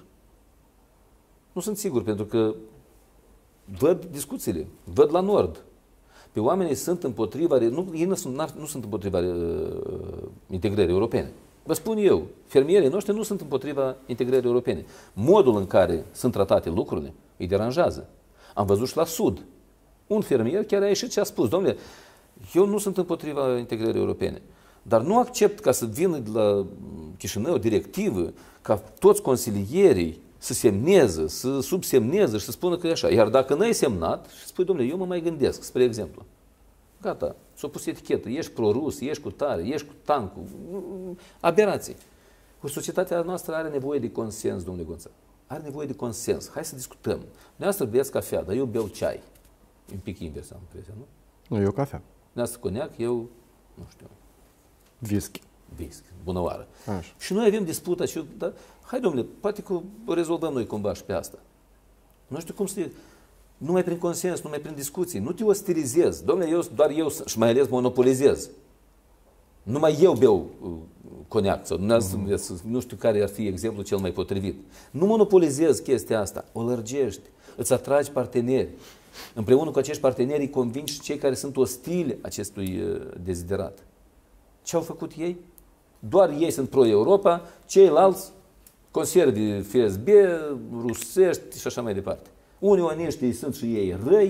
Nu sunt sigur, pentru că văd discuțiile, văd la nord. Pe oamenii sunt împotriva, ei nu sunt împotriva integrării europene. Vă spun eu, fermierii noștri nu sunt împotriva integrării europene. Modul în care sunt tratate lucrurile îi deranjează. Am văzut și la sud. Un fermier chiar a ieșit și a spus, domnule, eu nu sunt împotriva integrării europene, dar nu accept ca să vină de la Chișinău o directivă ca toți consilierii să semneze, să subsemneze și să spună că e așa. Iar dacă n-ai semnat și spui, domnule, eu mă mai gândesc, spre exemplu, gata, s-a pus etichetă, ești pro-rus, ești cu tare, ești cu tancul, aberații. Societatea noastră are nevoie de consens, domnule Gonța. Are nevoie de consens. Hai să discutăm. Dumneavoastră beați cafea, dar eu beau ceai. E un pic invers, am impresia, nu? Nu, eu cafea. Dumneavoastră coniac, eu, nu știu. Whisky. Whisky. Bună oară. Așa. Și noi avem disputa și dar, hai, domnule, poate că o rezolvăm noi cumva și pe asta. Nu știu cum să... Numai prin consens, numai prin discuții. Nu te ostilizez. Domnule, doar eu și mai ales monopolizez. Numai eu beau coniac sau nu știu care ar fi exemplul cel mai potrivit. Nu monopolizezi chestia asta, o lărgești, îți atragi parteneri. Împreună cu acești parteneri îi convingi cei care sunt ostili acestui deziderat. Ce au făcut ei? Doar ei sunt pro-Europa, ceilalți conservi FSB, rusești și așa mai departe. Unioniștii sunt și ei răi,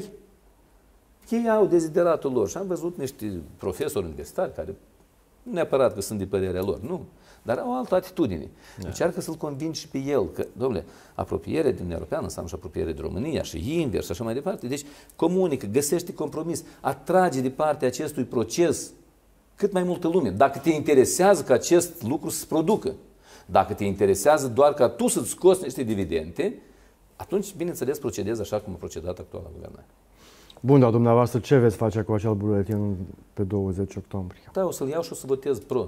ei au dezideratul lor. Și am văzut niște profesori universitari care, nu neapărat că sunt de părerea lor, nu, dar au o altă atitudine. Încearcă să-l convingi și pe el că, domnule, apropierea din Uniunea Europeană înseamnă și apropiere de România și invers și așa mai departe. Deci comunică, găsește compromis, atrage de partea acestui proces cât mai multă lume. Dacă te interesează ca acest lucru să se producă, dacă te interesează doar ca tu să-ți scoți niște dividende, atunci, bineînțeles, procedezi așa cum a procedat actuala guvernare. Bun, dar dumneavoastră ce veți face cu acel buletin pe 20 octombrie? Da, o să-l iau și o să votez pro.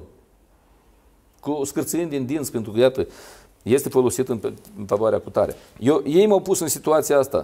Cu scârțâind din dinți, pentru că, iată, este folosit în favoarea cu tare. Ei m-au pus în situația asta.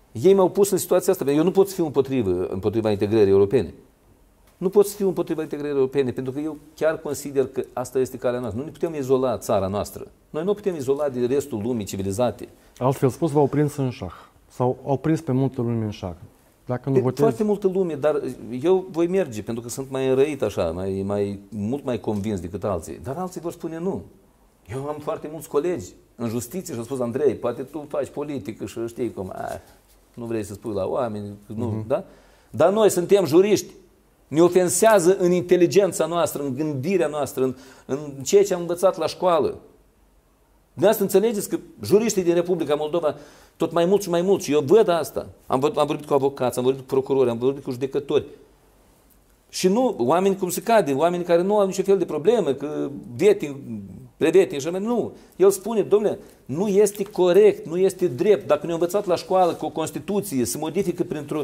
Eu nu pot să fiu împotriva integrării europene. Nu pot să fiu împotriva integrării europene, pentru că eu chiar consider că asta este calea noastră. Nu ne putem izola țara noastră. Noi nu putem izola de restul lumii civilizate. Altfel spus, v-au prins în șah. Sau au prins pe multă lume în șah. Dacă nu votezi... Foarte multă lume, dar eu voi merge, pentru că sunt mai înrăit așa, mult mai convins decât alții. Dar alții vor spune nu. Eu am foarte mulți colegi în justiție și au spus, Andrei, poate tu faci politică și știi cum, nu vrei să spui la oameni, nu, da? Dar noi suntem juriști. Ne ofensează în inteligența noastră, în gândirea noastră, în ceea ce am învățat la școală. Dumneavoastră înțelegeți că juriștii din Republica Moldova tot mai mult și mai mult, și eu văd asta. Am vorbit cu avocați, am vorbit cu procurori, am vorbit cu judecători. Și nu, oameni cum se cade, oameni care nu au niciun fel de problemă, că vetting, prevetting și așa mai, nu. El spune, domnule, nu este corect, nu este drept. Dacă ne-au învățat la școală că o Constituție se modifică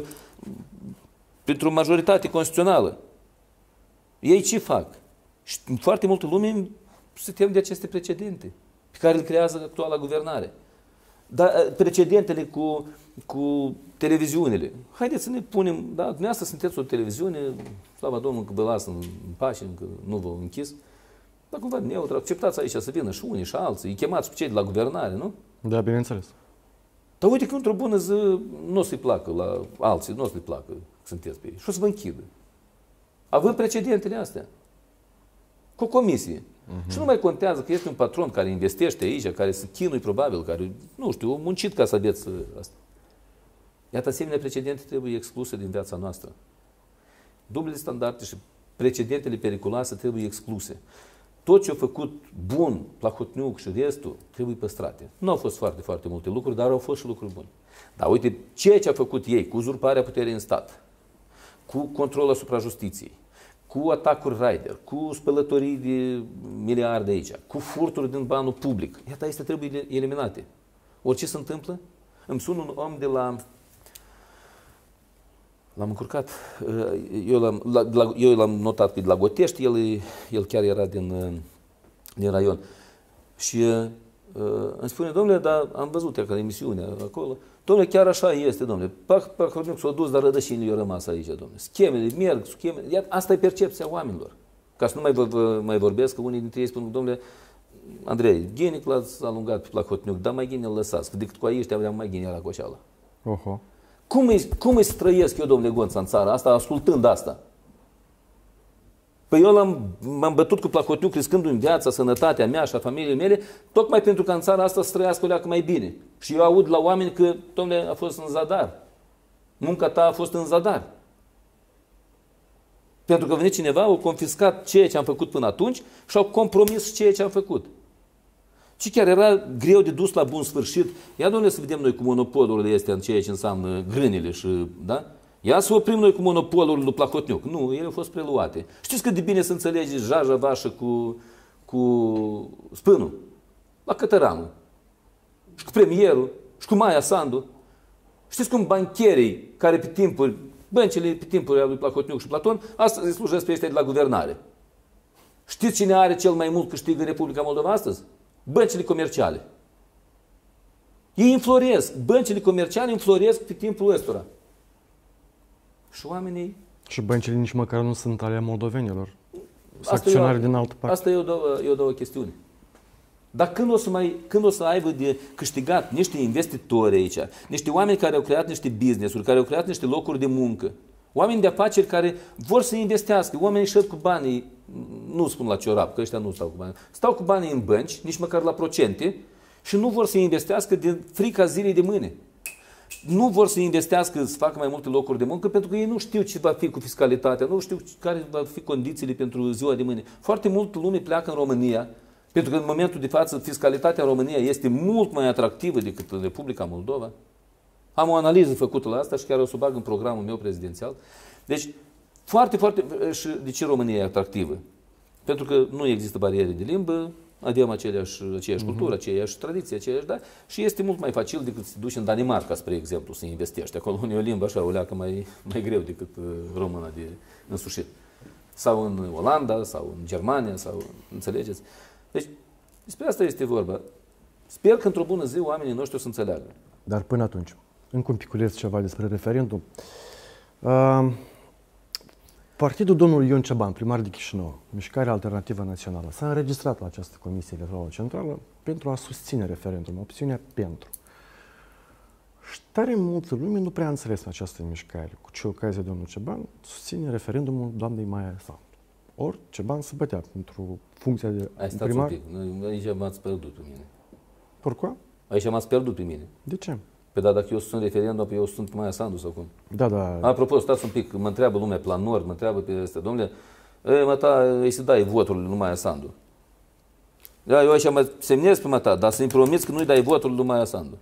printr-o majoritate constituțională, ei ce fac? Și foarte multă lume se tem de aceste precedente pe care le creează actuala guvernare. Dar precedentele cu televiziunile. Haideți să ne punem, da, dumneavoastră sunteți o televiziune, slavă Domnului că vă lasă în pace, încă nu vă închis, dar cumva neutru, acceptați aici să vină și unii și alții, îi chemați pe cei de la guvernare, nu? Da, bineînțeles. Dar uite că într-o bună zi nu o să-i placă la alții, nu o să-i placă că sunteți pe ei și o să vă închidă. Având precedentele astea. Cu o comisie. Și nu mai contează că este un patron care investește aici, care se chinui probabil, care, nu știu, a muncit ca să aveți asta. Iată, asemenea precedente trebuie excluse din viața noastră. Dublele standarde și precedentele periculoase trebuie excluse. Tot ce a făcut bun, Plahotniuc și restul, trebuie păstrate. Nu au fost foarte, foarte multe lucruri, dar au fost și lucruri bune. Dar uite, ceea ce a făcut ei cu uzurparea puterii în stat, cu control asupra justiției, cu atacuri raider, cu spălătorii de miliarde aici, cu furturi din banul public. Iată, astea trebuie eliminate. Orice se întâmplă, îmi sună un om de la... L-am încurcat. Eu l-am notat că de la Gotești, el chiar era din raion. Și îmi spune, domnule, dar am văzut că emisiunea acolo, Dom'le, chiar așa este, dom'le. Plahotniuc s-a dus, dar rădășinile i-au rămas aici, dom'le. Schemele merg, schemele. Asta e percepția oamenilor. Ca să nu mai vorbesc, că unii dintre ei spun, dom'le, Andrei, ghinic l-ați alungat pe Plahotniuc, dar mai ghine îl lăsați, că decât cu aici aveam mai ghine la coșeală. Oho. Cum îi să trăiesc eu, domnule Gonța, în țara asta, ascultând asta? Păi eu m-am bătut cu Plahotniuc crescându-mi viața, sănătatea mea și a familiei mele, tocmai pentru că în țara asta să trăiască o leacă mai bine. Și eu aud la oameni că, domnule, a fost în zadar. Munca ta a fost în zadar. Pentru că a venit cineva, au confiscat ceea ce am făcut până atunci și au compromis ceea ce am făcut. Și chiar era greu de dus la bun sfârșit. Ia, domnule, să vedem noi cu monopolurile astea în ceea ce înseamnă grânile și, da? Ia să oprim noi cu monopolul lui Plahotniuc. Nu, ele au fost preluate. Știți cât de bine să înțelegeți Jaja Vașă cu Spânul? La Cătăranul. Și cu premierul. Și cu Maia Sandu. Știți cum bancherii care pe timpuri, băncile pe timpuri ale lui Plahotniuc și Platon, astăzi îi slujesc pe ăștia de la guvernare. Știți cine are cel mai mult câștig în Republica Moldova astăzi? Băncile comerciale. Ei înfloresc. Băncile comerciale înfloresc pe timpul ăstora. Și oamenii... Și băncile nici măcar nu sunt ale moldovenilor. Sunt acționari din altă parte. Asta e o chestiune. Dar când o să aibă de câștigat niște investitori aici, niște oameni care au creat niște business-uri, care au creat niște locuri de muncă, oameni de afaceri care vor să investească, oamenii șed cu banii, nu spun la ciorap, că ăștia nu stau cu banii, stau cu banii în bănci, nici măcar la procente, și nu vor să investească din frica zilei de mâine. Nu vor să investească, să facă mai multe locuri de muncă, pentru că ei nu știu ce va fi cu fiscalitatea, nu știu care va fi condițiile pentru ziua de mâine. Foarte mult lume pleacă în România, pentru că în momentul de față fiscalitatea în România este mult mai atractivă decât în Republica Moldova. Am o analiză făcută la asta și chiar o să o bag în programul meu prezidențial. Deci, foarte, foarte... Și de ce România e atractivă? Pentru că nu există bariere de limbă, avem aceeași cultură, aceeași tradiție, da? Și este mult mai facil decât să te duci în Danemarca, spre exemplu, să investești. Acolo unde e o limbă așa, o leacă mai greu decât româna de însușit. Sau în Olanda, sau în Germania, sau... Înțelegeți? Deci, despre asta este vorba. Sper că într-o bună zi oamenii noștri o să înțeleagă. Dar până atunci, încă un piculeț ceva despre referendum. Partidul domnului Ion Ceban, primar de Chișinău, Mișcarea Alternativă Națională, s-a înregistrat la această Comisie Electorală Centrală pentru a susține referendumul, opțiunea pentru. Și tare multă lume nu prea a înțeles această mișcare. Cu ce ocazie domnul Ceban susține referendumul doamnei Maia Sandu. Ori Ceban se bătea pentru funcția de primar. Aici m-ați pierdut pe mine. Pourquoi? Aici m-ați pierdut pe mine. De ce? Păi da, dacă eu sunt referendum, eu sunt Maia Sandu sau cum? Da, da. Apropo, stați un pic, mă întreabă lumea Plan Nord, mă întreabă pe ăsta, domnule, îi se dai votul lui Maia Sandu. Da, eu aici mă semnez pe mata, dar să-mi promiți că nu-i dai votul lui Maia Sandu.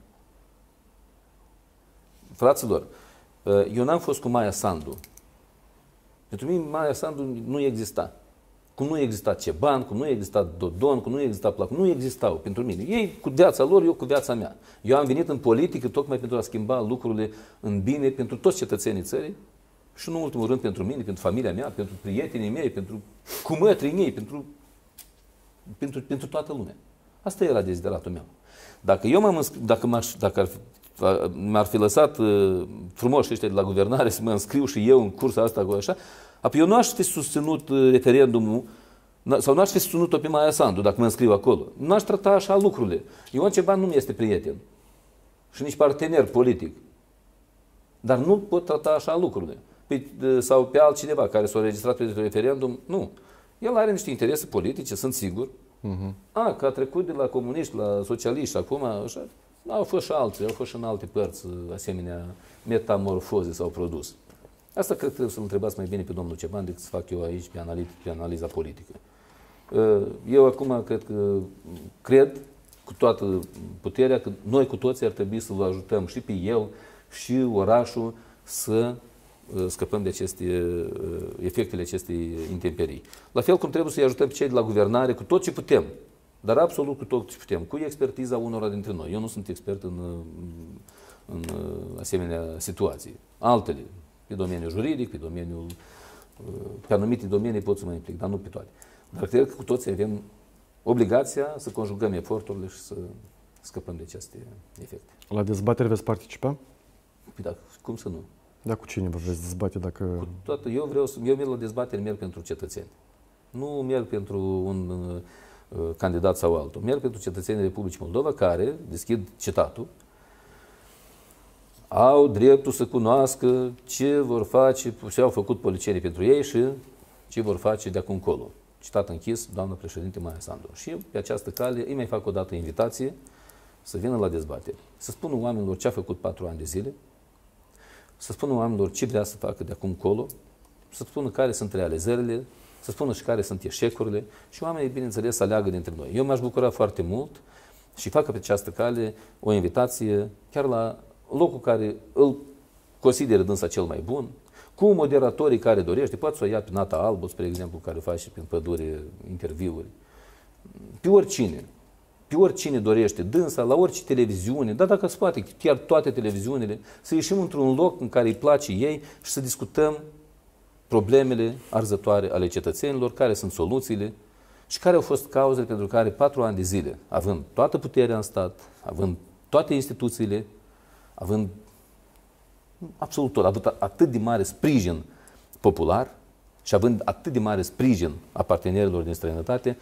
Fraților, eu n-am fost cu Maia Sandu. Pentru mine Maia Sandu nu exista. Cum nu exista Ceban, cum nu exista Dodon, cum nu exista Plac, nu existau pentru mine. Ei cu viața lor, eu cu viața mea. Eu am venit în politică tocmai pentru a schimba lucrurile în bine pentru toți cetățenii țării și nu în ultimul rând pentru mine, pentru familia mea, pentru prietenii mei, pentru cumătrii mei, pentru toată lumea. Asta era dezideratul meu. Dacă eu dacă m-ar fi lăsat frumos ăștia de la guvernare să mă înscriu și eu în cursa asta cu așa, apoi eu nu aș fi susținut referendumul sau nu aș fi susținut-o pe Maia Sandu dacă mă înscriu acolo. Nu aș trata așa lucrurile. Ion Ceban nu mi este prieten și nici partener politic. Dar nu pot trata așa lucrurile. Sau pe altcineva care s-a registrat pe referendum, nu. El are niște interese politice, sunt sigur. Că a trecut de la comuniști la socialiști acum, așa, au fost și alții, au fost și în alte părți asemenea metamorfoze s-au produs. Asta cred că trebuie să-l întrebați mai bine pe domnul Ceban decât să fac eu aici pe analiza politică. Eu acum cred cu toată puterea că noi cu toții ar trebui să-l ajutăm și pe el și orașul să scăpăm de efectele acestei intemperii. La fel cum trebuie să-i ajutăm pe cei de la guvernare cu tot ce putem, dar absolut cu tot ce putem, cu expertiza unora dintre noi. Eu nu sunt expert în asemenea situații. Altele, pe domeniul juridic, pe anumite domenii pot să mă implic, dar nu pe toate. Dar cred că cu toții avem obligația să conjugăm eforturile și să scăpăm de aceste efecte. La dezbatere veți participa? Păi da, cum să nu? Da, cu cine vă veți dezbate dacă... Cu toată, eu merg la dezbatere, merg pentru cetățeni. Nu merg pentru un candidat sau altul. Merg pentru cetățenii Republicii Moldova care, deschid citatul, au dreptul să cunoască ce vor face, ce au făcut policienii pentru ei și ce vor face de acum încolo. Citat închis, doamnă președinte Maia Sandu. Și pe această cale îi mai fac o dată invitație să vină la dezbatere. Să spună oamenilor ce a făcut 4 ani de zile, să spună oamenilor ce vrea să facă de acum încolo, să spună care sunt realizările, să spună și care sunt eșecurile și oamenii, bineînțeles, să aleagă dintre noi. Eu m-aș bucura foarte mult și fac pe această cale o invitație chiar la locul care îl consideră dânsa cel mai bun, cu moderatorii care dorește, poate să o ia pe Nata Albu, spre exemplu, care face prin pădure interviuri, pe oricine dorește, dânsa, la orice televiziune, dar dacă se poate, chiar toate televiziunile, să ieșim într-un loc în care îi place ei și să discutăm problemele arzătoare ale cetățenilor, care sunt soluțiile și care au fost cauzele pentru care 4 ani de zile, având toată puterea în stat, având toate instituțiile, având absolut tot, având atât de mare sprijin popular și având atât de mare sprijin a partenerilor din străinătate,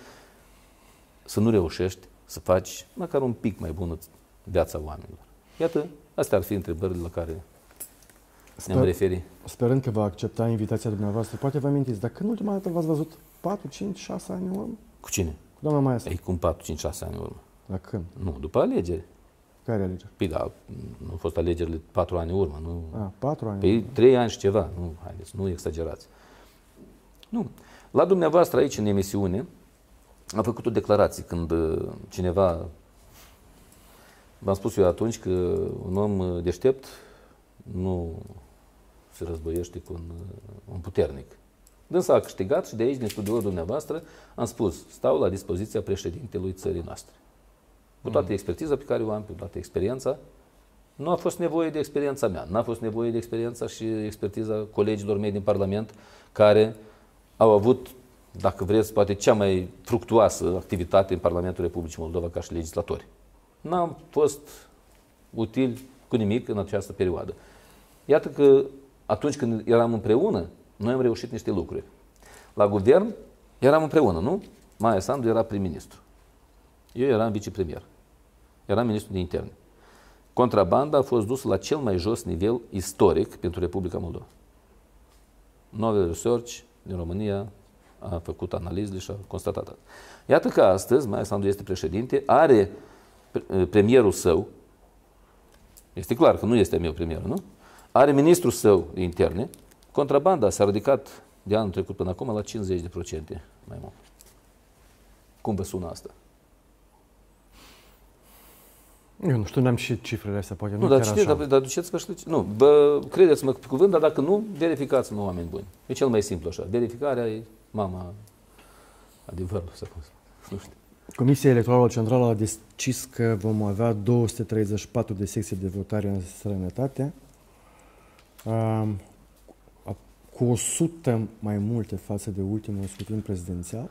să nu reușești să faci măcar un pic mai bună viața oamenilor. Iată, astea ar fi întrebările la care ne-am referit. Sperând că va accepta invitația dumneavoastră, poate vă amintiți, dar când ultima dată v-ați văzut 4, 5, 6 ani în urmă? Cu cine? Cu doamna Maia Sandu. Ei, cum 4, 5, 6 ani în urmă? La când? Nu, după alegeri. Care alegeri? Păi da, nu au fost alegerile 4 ani în urmă, nu? 4 ani. Păi 3 ani și ceva, nu, haideți, nu exagerați. Nu. La dumneavoastră aici, în emisiune, am făcut o declarație când cineva, v-am spus eu atunci că un om deștept nu se războiește cu un puternic. Dânsa a câștigat și de aici, din studioul dumneavoastră, am spus, stau la dispoziția președintelui țării noastre. Cu toată expertiza pe care o am, cu toată experiența, nu a fost nevoie de experiența mea, n-a fost nevoie de experiența și expertiza colegilor mei din Parlament, care au avut, dacă vreți, poate cea mai fructuoasă activitate în Parlamentul Republicii Moldova ca și legislatori. N-am fost util cu nimic în această perioadă. Iată că atunci când eram împreună, noi am reușit niște lucruri. La guvern eram împreună, nu? Maia Sandu era prim-ministru. Eu eram vicepremier. Eram ministru de interne. Contrabanda a fost dusă la cel mai jos nivel istoric pentru Republica Moldova. Novel Research din România a făcut analizele și a constatat. Iată că astăzi Maia Sandu este președinte, are premierul său, este clar că nu este meu premierul, nu? Are ministrul său de interne, contrabanda s-a ridicat de anul trecut până acum la 50% mai mult. Cum vă sună asta? Eu nu știu, n-am și cifrele astea, poate nu dar știți, dar duceți-vă și nu, credeți-mă pe cuvânt, dar dacă nu, verificați-mă, oameni buni. E cel mai simplu așa. Verificarea e mama adevărului, să cum nu știu. Comisia Electorală Centrală a decis că vom avea 234 de secții de votare în străinătate, cu 100 mai multe față de ultimul scrutin prezidențial,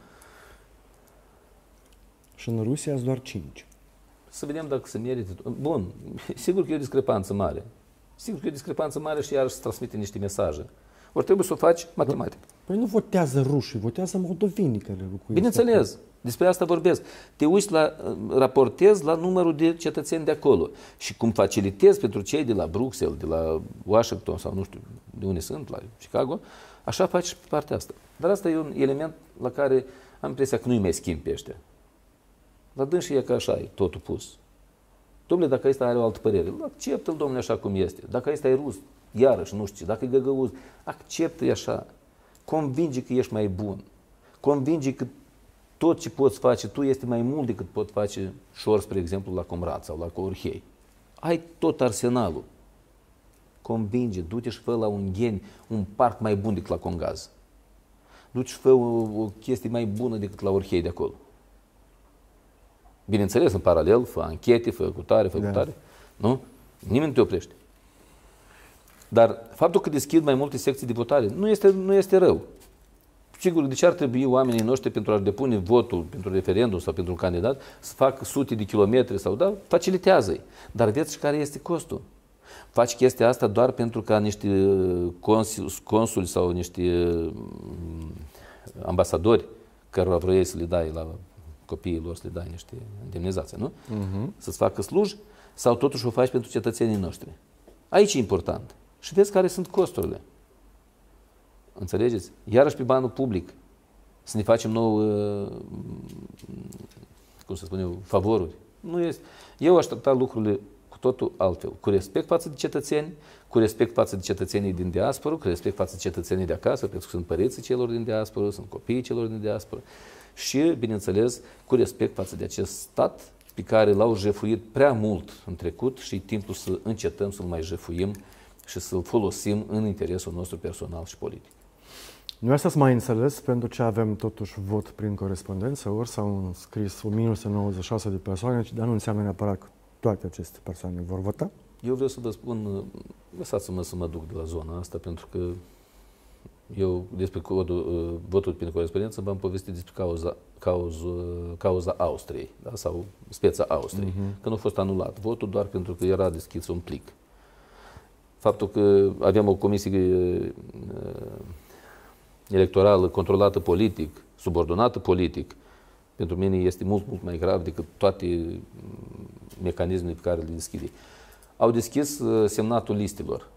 și în Rusia sunt doar 5. Să vedem dacă se merită. Bun, sigur că e o discrepanță mare. Sigur că e o discrepanță mare și iarăși se transmite niște mesaje. Ori trebuie să o faci matematic. Păi nu votează rușii, votează moldovenii care locuiesc. Bineînțeles, despre asta vorbesc. Te uiți raportezi la numărul de cetățeni de acolo și cum facilitezi pentru cei de la Bruxelles, de la Washington sau nu știu de unde sunt, la Chicago, așa faci și pe partea asta. Dar asta e un element la care am impresia că nu-i mai schimbi pe ăștia. La dânsii e că așa e, totul pus. Dom'le, dacă ăsta are o altă părere, acceptă-l, dom'le, așa cum este. Dacă ăsta e rus, iarăși, nu știu ce, dacă e găgăuz, acceptă-i așa. Convinge că ești mai bun. Convinge că tot ce poți face tu este mai mult decât pot face șor, spre exemplu, la Comrat sau la Corhei. Ai tot arsenalul. Convinge, du-te și fă la un Gheni un parc mai bun decât la Congaz. Du-te și fă o chestie mai bună decât la Orhei de acolo. Bineînțeles, în paralel, fă anchete, fă cutare, nu? Nimeni nu te oprește. Dar faptul că deschid mai multe secții de votare nu este rău. Sigur, de ce ar trebui oamenii noștri pentru a-și depune votul pentru referendum sau pentru un candidat să facă sute de kilometri sau, da, facilitează-i. Dar vedeți și care este costul. Faci chestia asta doar pentru ca niște consuli sau niște ambasadori cărora vrei să le dai la copiii lor, să le dai niște indemnizații, nu? Să-ți facă sluj sau totuși o faci pentru cetățenii noștri. Aici e important. Și vezi care sunt costurile. Înțelegeți? Iarăși pe banul public să ne facem nou, cum să spun eu, favoruri. Nu este. Eu aș trata lucrurile cu totul altfel. Cu respect față de cetățeni, cu respect față de cetățenii din diasporă, cu respect față de cetățenii de acasă, pentru că sunt părinții celor din diasporă, sunt copiii celor din diasporă. Și, bineînțeles, cu respect față de acest stat pe care l-au jefuit prea mult în trecut și e timpul să încetăm să-l mai jefuim și să-l folosim în interesul nostru personal și politic. Nu asta să mai înțeles, pentru ce avem totuși vot prin corespondență, ori s-au înscris 1996 de persoane, dar nu înseamnă neapărat că toate aceste persoane vor vota? Eu vreau să vă spun, lăsați-mă să mă duc de la zona asta, pentru că eu despre votul prin corespondență v-am povestit despre cauza Austriei, da? Sau speța Austriei, că nu a fost anulat votul doar pentru că era deschis un plic. Faptul că aveam o comisie electorală controlată politic, subordonată politic, pentru mine este mult, mult mai grav decât toate mecanismele pe care le deschide. Au deschis semnatul listelor.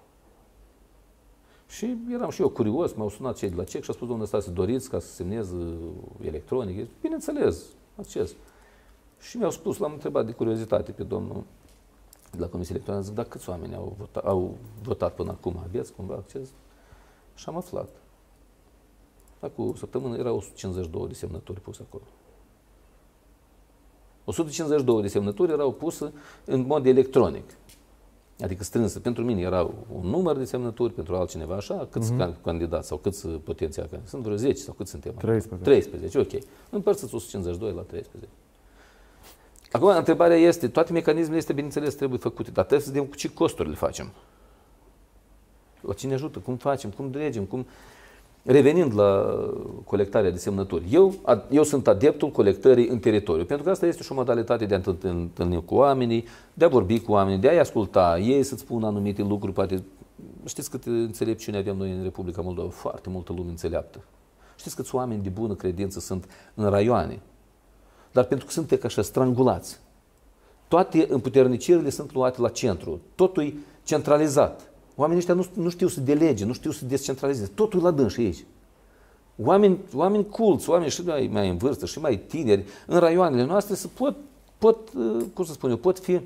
Și eram și eu curios, m-au sunat cei de la CEC și au spus, domnule Stase, doriți ca să semnez electronic? Bineînțeles, acces. Și mi-au spus, l-am întrebat de curiozitate pe domnul de la Comisia Electorală, zic, dar câți oameni au votat până acum? Aveți cumva acces? Și am aflat. Acum o săptămână erau 152 de semnături puse acolo. 152 de semnături erau puse în mod electronic. Adică strânsă. Pentru mine era un număr de semnături, pentru altcineva așa, câți candidați sau câți potențiali candidați. Sunt vreo 10 sau cât suntem? 13. 13, ok. Împărțiți 152 la 13. Acum, întrebarea este, toate mecanismele este, bineînțeles, trebuie făcute, dar trebuie să vedem cu ce costuri le facem. La cine ajută, cum facem, cum dregem, cum... Revenind la colectarea de semnături, eu sunt adeptul colectării în teritoriu, pentru că asta este și o modalitate de a întâlni cu oamenii, de a vorbi cu oamenii, de a-i asculta, ei să-ți spună anumite lucruri, poate, știți câte înțelepciune avem noi în Republica Moldova, foarte multă lume înțeleaptă. Știți câți oameni de bună credință sunt în raioane, dar pentru că sunt așa strangulați, toate împuternicirile sunt luate la centru, totul e centralizat. Oamenii ăștia nu știu să delege, nu știu să descentralizeze. Totul la dâns și aici. Oameni culți, oameni și mai în vârstă și mai tineri, în raioanele noastre să pot fi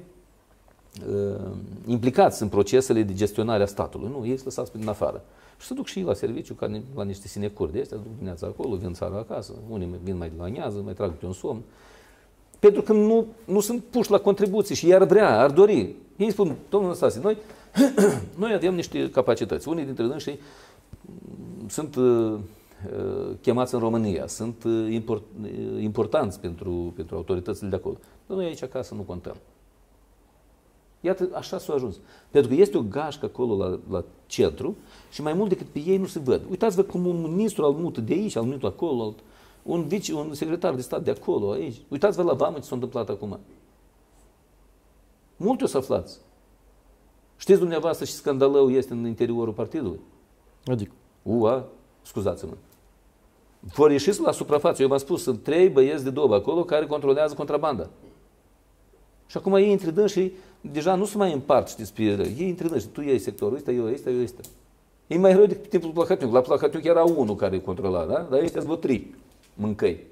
implicați în procesele de gestionare a statului. Nu, ei sunt lăsați pe din afară. Și se duc și ei la serviciu, ca la niște sinecuri de astea, duc dimineața acolo, vin seara acasă, unii vin mai de la amiază, mai trag pe un somn. Pentru că nu sunt puși la contribuții și i-ar vrea, ar dori. Ei spun, domnul Stase, noi avem niște capacități. Unii dintre dânsii sunt chemați în România, sunt importanți pentru autoritățile de acolo. Dar noi aici acasă nu contăm. Iată, așa s-a ajuns. Pentru că este o gașcă acolo la centru și mai mult decât pe ei nu se văd. Uitați-vă cum un ministru al mută de aici, al mută acolo, un secretar de stat de acolo, aici. Uitați-vă la vamă ce s-a întâmplat acum. Multe o să aflați. Știți dumneavoastră și scandalul este în interiorul partidului? Adică? Scuzați-mă. Vor ieși la suprafață. Eu v-am spus, sunt 3 băieți de dobă acolo care controlează contrabanda. Și acum ei între dânsii deja nu se mai împart, știți, pe ele. Ei între dânsii, tu iei sectorul ăsta, eu ăsta. E mai rău decât timpul Plahotniuc. La Plahotniuc era unul care controla, da? Dar ăștia sunt 3 mâncăi.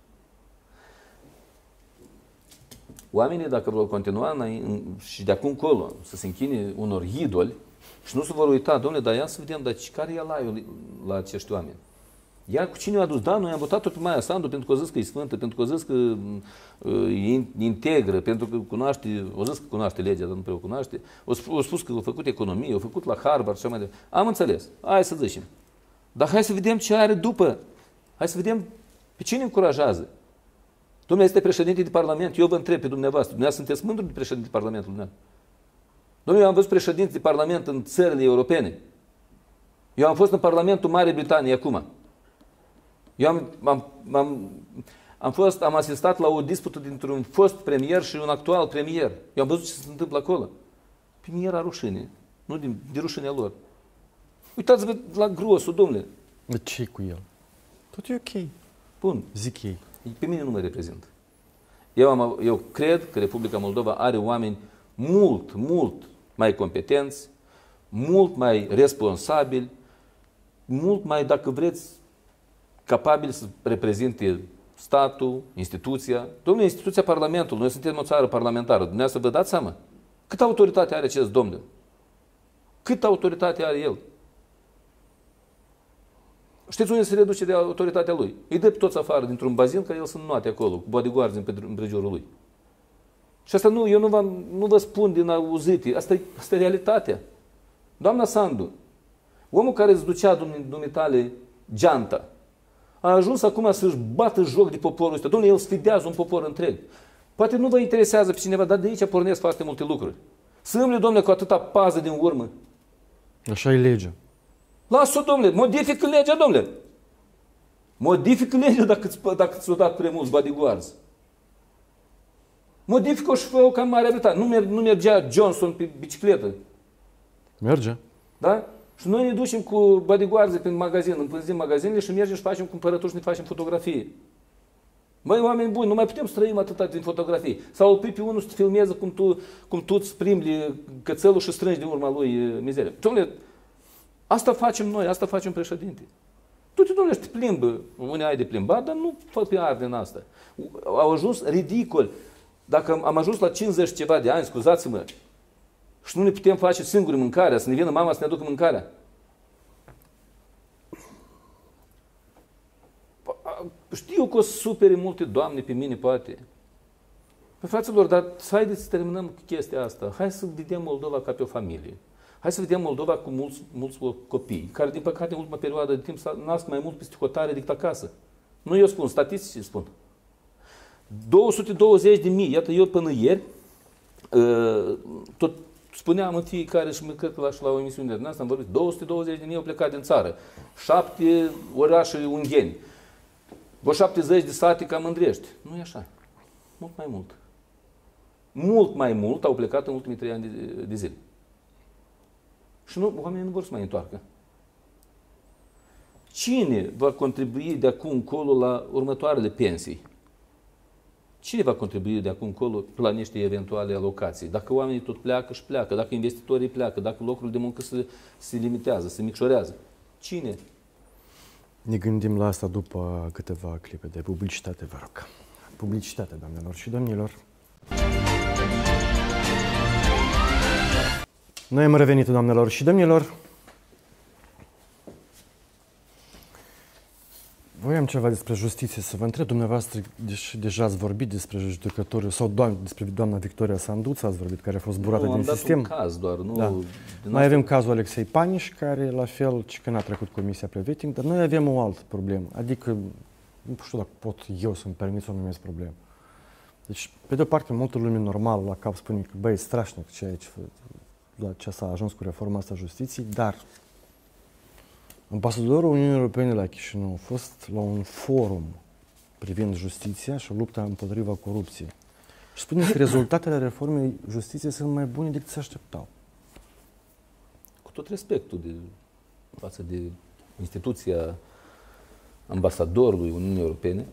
Oamenii, dacă vor continua și de acum încolo să se închine unor idoli și nu se vor uita, domnule, dar ia să vedem, dar care e laiul la acești oameni? Ia cu cine a adus? Da, noi am votat-o pe Maia Sandu pentru că o zis că e sfântă, pentru că o zis că e integră, pentru că cunoaște legea, dar nu prea o cunoaște. O spus că a făcut economie, a făcut la Harvard și așa mai departe. Am înțeles. Hai să zicem. Dar hai să vedem ce are după. Hai să vedem pe cine încurajează. Domnule, este președinte de Parlament, eu vă întreb pe dumneavoastră, dumneavoastră sunteți mândru de președinte de Parlamentului dumneavoastră? Domnule, eu am văzut președinte de Parlament în țările europene. Eu am fost în Parlamentul Marii Britanii acum. Eu am asistat la o dispută dintre un fost premier și un actual premier. Eu am văzut ce se întâmplă acolo. Pe mine era rușine. Nu de rușinea lor. Uitați-vă la grosul, domnule. De ce cu el? Tot e ok. Bun. Zic ei. Pe mine nu mă reprezintă. Eu cred că Republica Moldova are oameni mult mai competenți, mult mai responsabili, mult mai, dacă vreți, capabili să reprezinte statul, instituția. Domnule, instituția Parlamentului, noi suntem o țară parlamentară. Dumneavoastră vă dați seama? Câtă autoritate are acest domn? Câtă autoritate are el? Știți unde se reduce de autoritatea lui? Îi dă pe toți afară dintr-un bazin, că el sunt noate acolo, cu bodyguards în prejurul lui. Și asta eu nu vă spun din auzite, asta e realitatea. Doamna Sandu, omul care îți ducea dumitale geanta, a ajuns acum să-și bată joc de poporul ăsta. Dom'le, el sfidează un popor întreg. Poate nu vă interesează pe cineva, dar de aici pornesc foarte multe lucruri. Să îmble, dom'le, cu atâta pază din urmă. Așa e legea. Lasă-o, dom'le, modifică legea, dom'le. Modifică legea dacă ți-o dat prea mulți bodyguards. Modifică-o și fă-o ca în Marea Britanie. Nu mergea Johnson pe bicicletă. Merge. Da? Și noi ne ducem cu bodyguards prin magazin, împânzim magazinele și mergem și facem cumpărături și ne facem fotografii. Măi, oameni buni, nu mai putem să trăim atâta din fotografii. Sau opri pe unul să te filmeze cum tu îți primbli cățelul și strângi de urma lui mizeria. Dom'le, asta facem noi, asta facem președinte. Du-te, dom'le, și te plimbă. Unii ai de plimbat, dar nu fă pe ard din asta. Au ajuns ridicol. Dacă am ajuns la 50 ceva de ani, scuzați-mă, și nu ne putem face singuri mâncarea, să ne vină mama să ne aducă mâncarea. Știu că o să supere multe doamne pe mine, poate. Păi, fraților, dar haideți să terminăm cu chestia asta. Hai să vedem Moldova ca pe o familie. Hai să vedem Moldova cu mulți copii, care, din păcate, în ultima perioadă de timp nasc mai mult peste hotare decât acasă. Nu eu spun, statisticii spun. 220.000, iată, eu până ieri, tot spuneam în fiecare și cred că la o emisiune de asta am vorbit, 220.000 au plecat din țară, 7 orașe ungheni, vreo 70 de sate cam Mândrești. Nu e așa. Mult mai mult. Mult mai mult au plecat în ultimii 3 ani de zile. Și oamenii nu vor să mai întoarcă. Cine va contribui de acum încolo la următoarele pensii? Cine va contribui de acum încolo la niște eventuale alocații? Dacă oamenii tot pleacă și pleacă, dacă investitorii pleacă, dacă locurile de muncă se limitează, se micșorează. Cine? Ne gândim la asta după câteva clipe de publicitate, vă rog. Publicitate, doamnelor și domnilor. Noi am revenit, doamnelor și domnilor. Voiam ceva despre justiție să vă întreb. Dumneavoastră, deși deja ați vorbit despre judecători, sau despre doamna Victoria Sanduță ați vorbit, care a fost zburată din sistem. Nu, am dat un caz doar. Nu, da. Mai avem cazul Alexei Paniș, care la fel, că n-a trecut comisia pre-vetting, dar noi avem o altă problemă. Adică, nu știu dacă pot eu să-mi permit să o numesc problemă. Deci, pe de o parte, multă lume normală la cap spune că, băi, e strașnic la ce s-a ajuns cu reforma asta justiției, dar ambasadorul Uniunii Europene la Chișinău a fost la un forum privind justiția și lupta împotriva corupției. Și spune că rezultatele reformei justiției sunt mai bune decât se așteptau. Cu tot respectul față de instituția ambasadorului Uniunii Europene,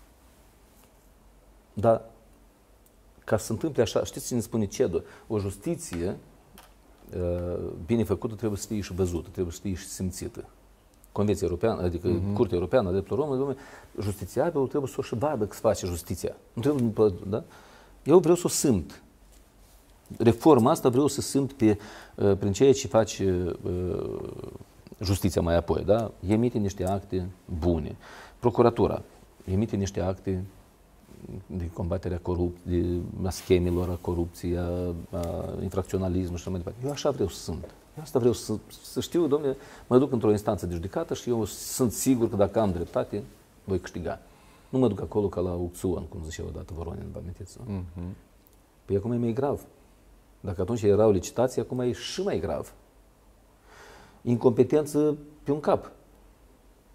dar ca să se întâmple așa, știți ce ne spune CEDO? O justiție bine făcută trebuie să fie și văzută, trebuie să fie și simțită. Convenția Europeană, adică Curtea Europeană a Drepturilor Omului, justițiabilul trebuie să o și vadă că se face justiția. Nu trebuie, da? Eu vreau să o simt. Reforma asta vreau să simt prin ceea ce face justiția mai apoi. Da? Emite niște acte bune. Procuratura emite niște acte de combaterea corupției, a schemelor, a corupției, a infracționalismului și așa mai departe. Eu așa vreau să sunt. Eu asta vreau să știu, domnule, mă duc într-o instanță de judecată și eu sunt sigur că dacă am dreptate, voi câștiga. Nu mă duc acolo ca la Uxuan, cum zicea odată Voronin, vă amintiți? Păi acum e mai grav. Dacă atunci erau licitații, acum e și mai grav. Incompetență pe un cap.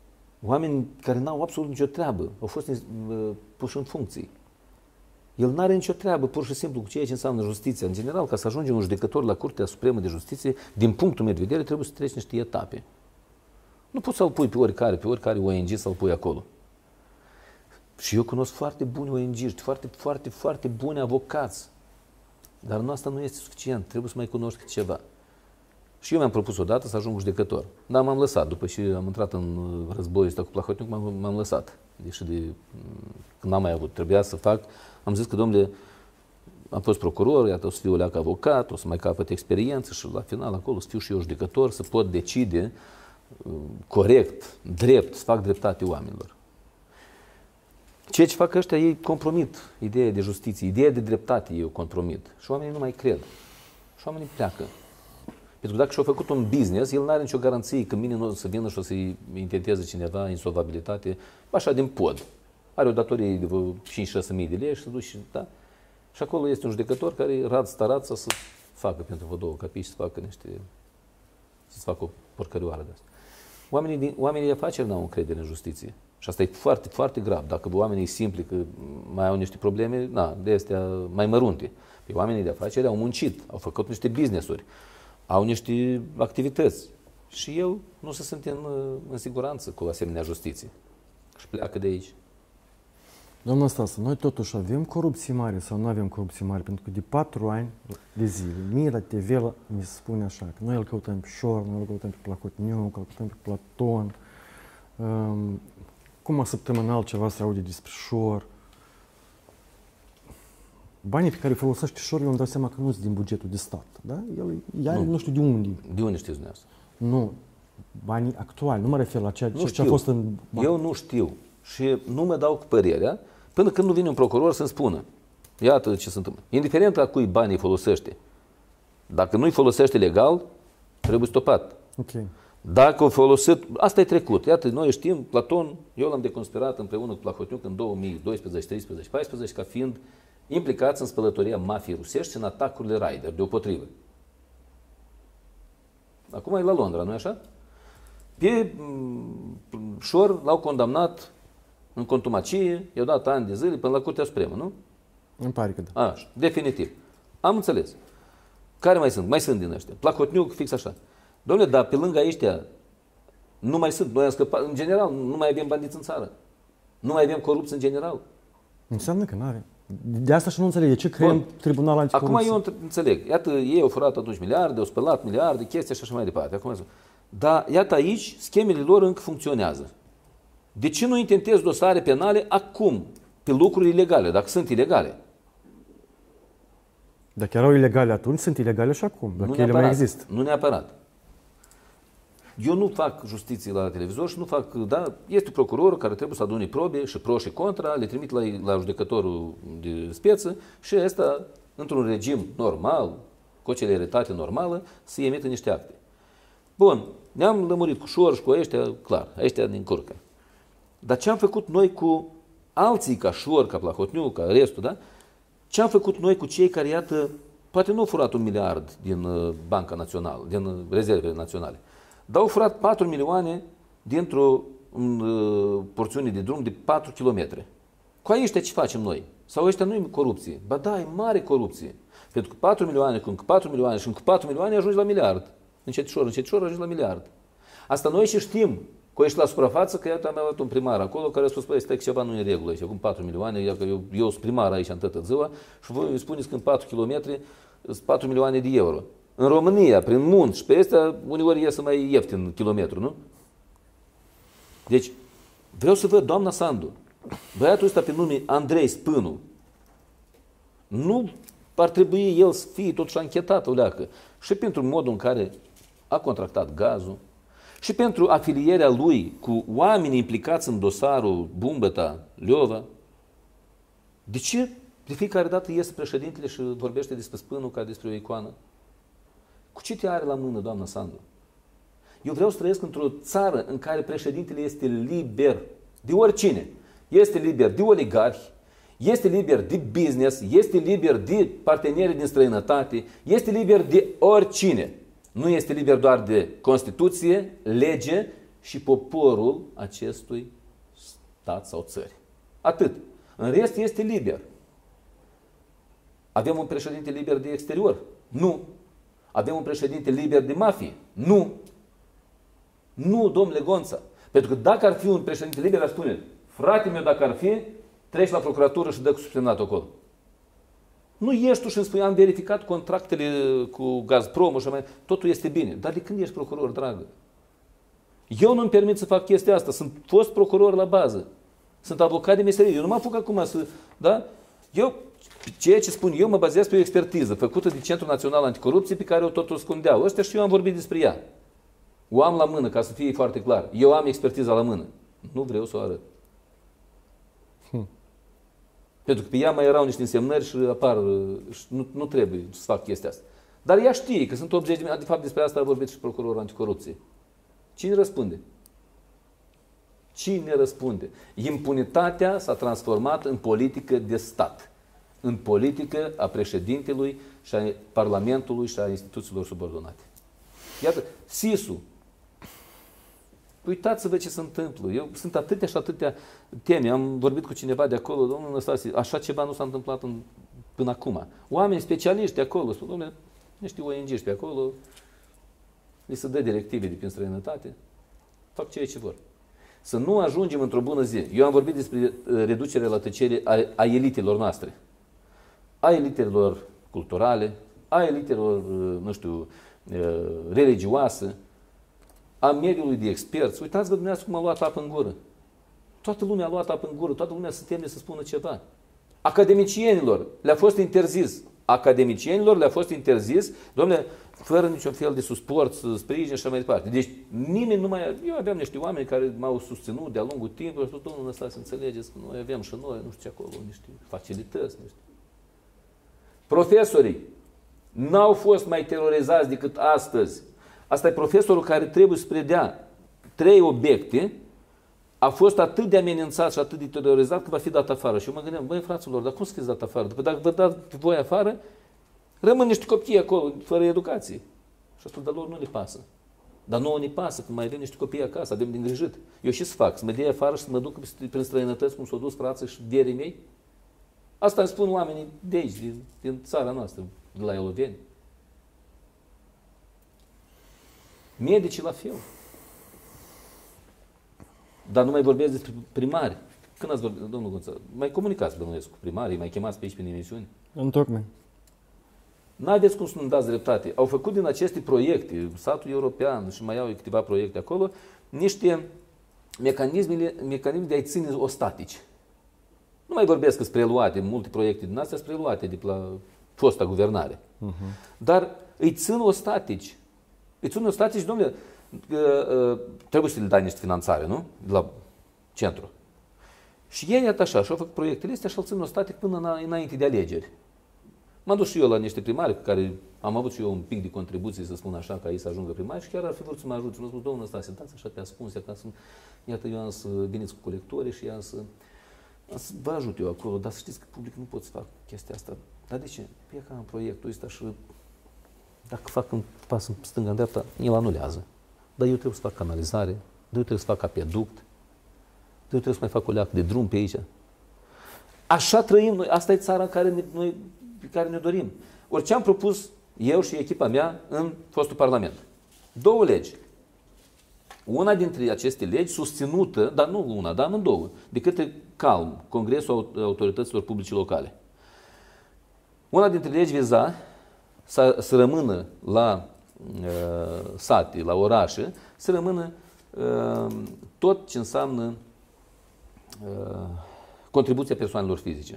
oameni care n-au absolut nicio treabă, au fost puși în funcții. El n-are nicio treabă, pur și simplu, cu ceea ce înseamnă justiția. În general, ca să ajungi un judecător la Curtea Supremă de Justiție, din punctul meu de vedere, trebuie să treci niște etape. Nu poți să-l pui pe oricare ONG să-l pui acolo. Și eu cunosc foarte buni ONG-ști, foarte buni avocați. Dar asta nu este suficient, trebuie să mai cunoști câte ceva. Și eu mi-am propus odată să ajung judecător. Dar m-am lăsat, după ce am intrat în războiul ăsta cu Plahotniuc, m-am lăsat. Deși când n-am mai avut, trebuia să fac, am zis că, domnule, am fost procuror, iată, o să fiu o leacă avocat, o să mai capăt experiență și la final acolo să fiu și eu judecător, să pot decide corect, drept, să fac dreptate oamenilor. Ceea ce fac ăștia, ei compromit ideea de justiție, ideea de dreptate ei o compromit. Și oamenii nu mai cred. Și oamenii pleacă. Pentru că dacă și-a făcut un business, el nu are nicio garanție că mine nu o să vină și o să-i intenteze cineva insolvabilitate, așa din pod. Are o datorie de 5-6 mii de lei și se duce, da? Și acolo este un judecător care starat să facă pentru vă două capici, să facă o porcărioară de asta. Oamenii de afaceri n-au încredere în justiție. Și asta e foarte grav. Dacă oamenii simpli că mai au niște probleme, de astea mai mărunte. Pe oamenii de afaceri au muncit, au făcut niște business-uri, au niște activități. Și el nu se simte în siguranță cu asemenea justiție. Și pleacă de aici. Doamna Stasă, noi totuși avem corupție mare sau nu avem corupție mare? Pentru că de 4 ani de zile, mie la TV mi se spune așa, că noi îl căutăm pe Șor, noi îl căutăm pe Plahotniuc, îl căutăm pe Platon. Cum săptămânal ceva se aude despre Șor. Banii pe care îi folosește Șor, eu îmi dau seama că nu sunt din bugetul de stat. Da? El are nu știu de unde. De unde știți dumneavoastră? Nu, banii actuali, nu mă refer la ce a fost în... Eu nu știu și nu mă dau cu părerea până când nu vine un procuror să-mi spună. Iată ce se întâmplă. Indiferent la cui banii folosește. Dacă nu-i folosește legal, trebuie stopat. Okay. Dacă o folosit, asta e trecut. Iată, noi știm, Platon, eu l-am deconspirat împreună cu Plahotniuc în 2012, 13, 14, ca fiind implicați în spălătoria mafiei rusești și în atacurile Raider, deopotrivă. Acum e la Londra, nu-i așa? Pe Șor l-au condamnat în contumacie, i-au dat ani de zile până la Curtea Supremă, nu? Îmi pare că da. Așa, definitiv. Am înțeles. Care mai sunt? Mai sunt din ăștia. Plahotniuc, fix așa. Dom'le, dar pe lângă ăștia nu mai sunt. Noi am scăpat, în general, nu mai avem bandiți în țară. Nu mai avem corupți în general. Înseamnă că nu are. De asta și nu înțeleg. De ce creăm tribunal anticorupție? Acum eu înțeleg. Iată, ei au furat atunci miliarde, au spălat miliarde, chestii și așa mai departe. Dar iată aici, schemele lor încă funcționează. De ce nu intentezi dosare penale acum, pe lucruri ilegale, dacă sunt ilegale? Dacă erau ilegale atunci, sunt ilegale și acum, dacă ele mai există. Nu neapărat. Eu nu fac justiție la televizor și nu fac, da, este procurorul care trebuie să adune probe și pro și contra, le trimit la judecătorul de speță și ăsta, într-un regim normal, cu o celeritate normală, să emită niște acte. Bun, ne-am lămurit cu Șor și cu ăștia, clar, ăștia din curcă. Dar ce am făcut noi cu alții ca Șor, ca Plahotniuc, ca restul, da? Ce am făcut noi cu cei care, iată, poate nu au furat 1 miliard din Banca Națională, din rezervele naționale, dar au furat 4 milioane dintr-o porțiune de drum de 4 km. Cu ăștia ce facem noi? Sau ăștia nu e corupție? Ba da, e mare corupție. Pentru că 4 milioane, cu încă 4 milioane și încă 4 milioane ajungi la miliard. Încetișor ajungi la miliard. Asta noi și știm. Cu ești la suprafață, că iată am avut un primar acolo care a spus, păi, stai că ceva nu e în regulă aici, acum 4 milioane, eu sunt primar aici în toată ziua și voi îmi spuneți că în 4 km sunt 4 milioane de euro. În România, prin munți și pe astea, uneori iese mai ieftin kilometru, nu? Deci, vreau să văd, doamna Sandu, băiatul ăsta pe nume Andrei Spânu, nu ar trebui el să fie totuși anchetat o leacă și pentru modul în care a contractat gazul, și pentru afilierea lui cu oamenii implicați în dosarul Bumbăta, Leova. De ce de fiecare dată iese președintele și vorbește despre Spânu ca despre o icoană? Cu ce te are la mână, doamna Sandu? Eu vreau să trăiesc într-o țară în care președintele este liber de oricine. Este liber de oligarhi, este liber de business, este liber de parteneri din străinătate, este liber de oricine. Nu este liber doar de Constituție, lege și poporul acestui stat sau țări. Atât. În rest este liber. Avem un președinte liber de exterior? Nu. Avem un președinte liber de mafie? Nu. Nu, domnule Gonța. Pentru că dacă ar fi un președinte liber, ar spune, frate meu, dacă ar fi, treci la procuratură și dă cu subsemnatul acolo. Nu ești tu și îmi spui, am verificat contractele cu Gazprom și mai, totul este bine. Dar de când ești procuror, dragă? Eu nu-mi permit să fac chestia asta. Sunt fost procuror la bază. Sunt avocat de meserie. Eu nu mă apuc acum să... Da? Eu, ceea ce spun eu, mă bazez pe o expertiză făcută de Centrul Național Anticorupție pe care o tot o scundeau. Ăștia și eu am vorbit despre ea. O am la mână, ca să fie foarte clar. Eu am expertiza la mână. Nu vreau să o arăt. Pentru că pe ea mai erau niște însemnări și apar... Și nu trebuie să fac chestia asta. Dar ea știe că sunt 80 de... De fapt, despre asta a vorbit și procurorul anticorupție. Cine răspunde? Cine răspunde? Impunitatea s-a transformat în politică de stat. În politică a președintelui și a Parlamentului și a instituțiilor subordonate. Iată, SIS-ul. Uitați-vă ce se întâmplă. Sunt atâtea și atâtea teme. Am vorbit cu cineva de acolo, domnul Năstase, așa ceva nu s-a întâmplat până acum. Oameni specialiști de acolo, spun, domnule, niște ONG-și pe acolo, li se dă directive de prin străinătate, fac ceea ce vor. Să nu ajungem într-o bună zi. Eu am vorbit despre reducerea la tăcere a elitelor noastre. A elitelor culturale, a elitelor, nu știu, religioase, a mediului de experți. Uitați-vă dumneavoastră cum a luat apă în gură. Toată lumea a luat apă în gură, toată lumea se teme să spună ceva. Academicienilor le-a fost interzis. Academicienilor le-a fost interzis, domnule, fără niciun fel de suport, sprijin și așa mai departe. Deci nimeni nu mai... Eu aveam niște oameni care m-au susținut de-a lungul timpului și domnul Năstase, înțelegeți că noi aveam și noi, nu știu ce acolo, niște facilități, niște... Profesorii n-au fost mai terorizați decât astăzi. Asta e profesorul care trebuie să predea 3 obiecte, a fost atât de amenințat și atât de terorizat că va fi dat afară. Și eu mă gândeam, băi, fraților, dar cum să fiți dat afară? După dacă vă dați pe voi afară, rămân niște copii acolo, fără educație. Și asta, dar lor nu le pasă. Dar nouă ne pasă, că mai avem niște copii acasă, avem de îngrijit. Eu ce să fac? Să mă dea afară și să mă duc prin străinătăți, cum s-au dus frații și vierii mei? Asta îmi spun oamenii de aici, din țara noastră, de la Eloveni. Medicii la fel. Dar nu mai vorbesc despre primari. Când ați vorbit, domnul Gonța, mai comunicați, bănuiesc, cu primarii, mai chemați pe aici prin emisiuni? Întocmai. N-aveți cum să nu-mi dați dreptate. Au făcut din aceste proiecte, satul european și mai au câteva proiecte acolo, niște mecanisme de a-i ține ostatici. Nu mai vorbesc că sunt preluate, multe proiecte din astea sunt preluate de la fosta guvernare. Dar îi țin ostatici. Îi țin ostatici, domnule, trebuie să le dai niște finanțare, nu? De la centru. Și ei, iată așa, și-au făcut proiectele astea și-au țin static până înainte de alegeri. M-am dus și eu la niște primari cu care am avut și eu un pic de contribuție, să spun așa, ca ei să ajungă primari și chiar ar fi vrut să mă ajut. Și mi-a spus, domnul ăsta, sentați așa pe ascunse, ca să... Iată, eu am să veniți cu colectorii și am să vă ajut eu acolo, dar să știți că public nu pot să fac chestia asta. Dar de ce? Păi că am proiectul ăsta și dacă fac un pas în stânga, în dreapta, el anulează. Dar eu trebuie să fac canalizare, dar eu trebuie să fac apeduct, eu trebuie să mai fac o leacă de drum pe aici. Așa trăim noi, asta e țara pe care ne dorim. Orice am propus eu și echipa mea în fostul Parlament. 2 legi. Una dintre aceste legi susținută, dar nu una, dar amândouă, de către CALM, Congresul Autorităților Publice Locale. Una dintre legi viza să rămână la sate, la orașe, să rămână tot ce înseamnă contribuția persoanelor fizice.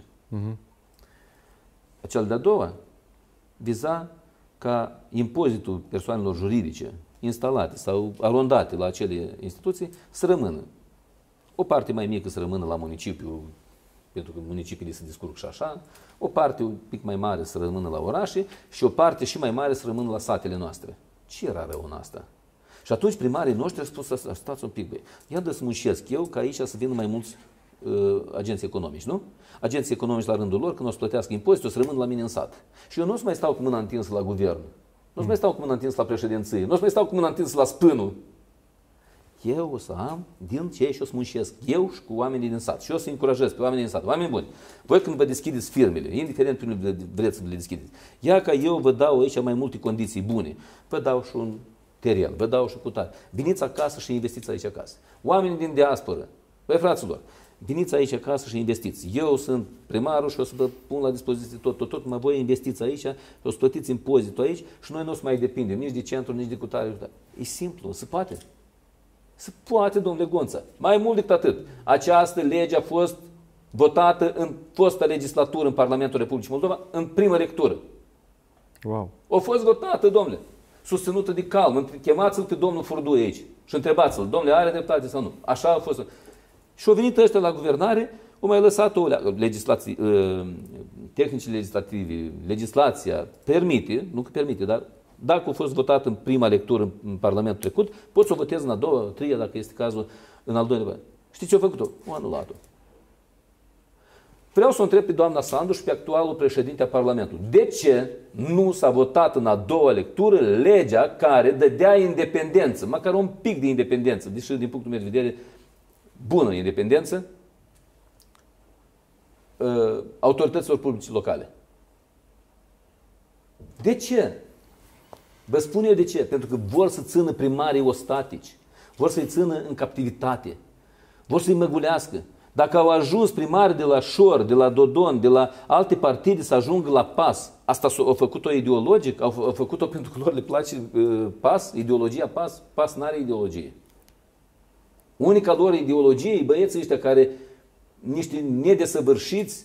Cea de-a doua viza ca impozitul persoanelor juridice instalate sau arondate la acele instituții să rămână. O parte mai mică să rămână la municipiu, pentru că municipiile se descurc și așa, o parte un pic mai mare să rămână la orașe și o parte și mai mare să rămână la satele noastre. Ce era rău în asta? Și atunci primarii noștri au spus, stați un pic, băi, ia să muncesc eu ca aici să vină mai mulți agenții economici, nu? Agenții economici la rândul lor, când o să plătească impozite, o să rămân la mine în sat. Și eu nu o să mai stau cu mâna întinsă la guvern, nu o să mai stau cu mâna întinsă la președinție, nu o să mai stau cu mâna întinsă la spânul. Eu o să am din ce și o să muncesc eu și cu oamenii din sat. Și eu să încurajez pe oamenii din sat. Oameni buni, voi când vă deschideți firmele, indiferent unde vreți să le deschideți, ia ca eu vă dau aici mai multe condiții bune. Vă dau și un teren, vă dau și cu tare. Veniți acasă și investiți aici acasă. Oamenii din diasporă, băi fraților, veniți aici acasă și investiți. Eu sunt primarul și o să vă pun la dispoziție tot, mă voi investiți aici, o să plătiți impozitul aici și noi nu o să mai depindem nici de centru, nici de cutare. E simplu, se poate. Se poate, domnule Gonța. Mai mult decât atât. Această lege a fost votată în fosta legislatură în Parlamentul Republicii Moldova în primă lectură. Wow. A fost votată, domnule, susținută de calm. Chemați-l pe domnul Furdu aici și întrebați-l, domnule, are dreptate sau nu? Așa a fost. Și au venit ăștia la guvernare, au mai lăsat o tehnici legislative, legislația permite, nu că permite, dar dacă a fost votat în prima lectură în Parlamentul trecut, poți să o votezi în a doua, a treia, dacă este cazul, în al doilea. Știți ce au făcut-o? O anulat-o. Vreau să o întreb pe doamna Sandu și pe actualul președinte a Parlamentului. De ce nu s-a votat în a doua lectură legea care dădea independență, măcar un pic de independență, deși din punctul meu de vedere bună independență, autorităților publice locale? De ce? Vă spun eu de ce. Pentru că vor să țină primarii ostatici. Vor să-i țină în captivitate. Vor să-i măgulească. Dacă au ajuns primarii de la Șor, de la Dodon, de la alte partide să ajungă la PAS, asta au făcut-o ideologic? Au făcut-o pentru că lor le place PAS? Ideologia PAS? PAS n-are ideologie. Unica lor ideologie e băieții ăștia care, niște nedesăvârșiți,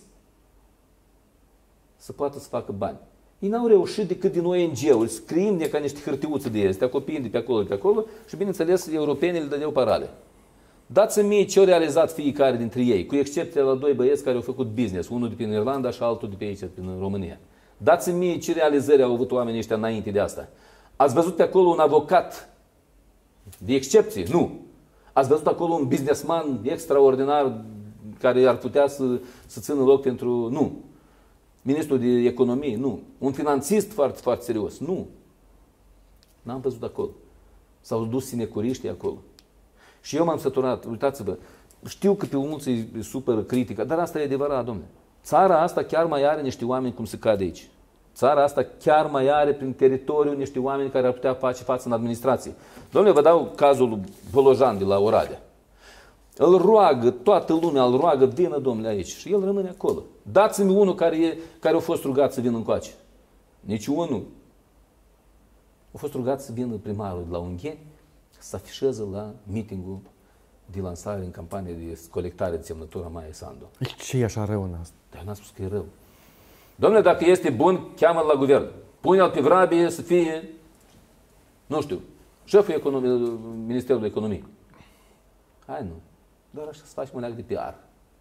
să poată să facă bani. Ei n-au reușit decât din ONG-uri, scriem ca niște hârtiuțe de astea, copiii de pe acolo și, bineînțeles, europenii le dădeau parale. Dați-mi mie ce au realizat fiecare dintre ei, cu excepția la doi băieți care au făcut business, unul de prin Irlanda și altul de pe aici, din România. Dați-mi mie ce realizări au avut oamenii ăștia înainte de asta. Ați văzut pe acolo un avocat de excepție? Nu. Ați văzut acolo un businessman extraordinar care ar putea să țină loc pentru... Nu. Ministrul de Economie? Nu. Un finanțist foarte, foarte serios? Nu. N-am văzut acolo. S-au dus sinecuriștii acolo. Și eu m-am săturat. Uitați-vă, știu că pe mulți îi supără critică, dar asta e adevărat, domnule. Țara asta chiar mai are niște oameni cum se cade aici. Țara asta chiar mai are prin teritoriu niște oameni care ar putea face față în administrație. Domnule, vă dau cazul lui Bolojan de la Oradea. Îl roagă, toată lumea îl roagă, vină, domnule, aici. Și el rămâne acolo. Dați-mi unul care a fost rugat să vină încoace. Nici unul. A fost rugat să vină primarul de la Ungheni să afișeze la meetingul de lansare în campanie de colectare de semnătură a Maiei Sandu. Ce e așa rău în asta? Dar eu n-am spus că e rău. Domnule, dacă este bun, cheamă-l la guvern. Pune-l pe vrabie să fie, nu știu, șeful Ministerului Economiei. Hai, nu. Doar așa să facem un act de PR.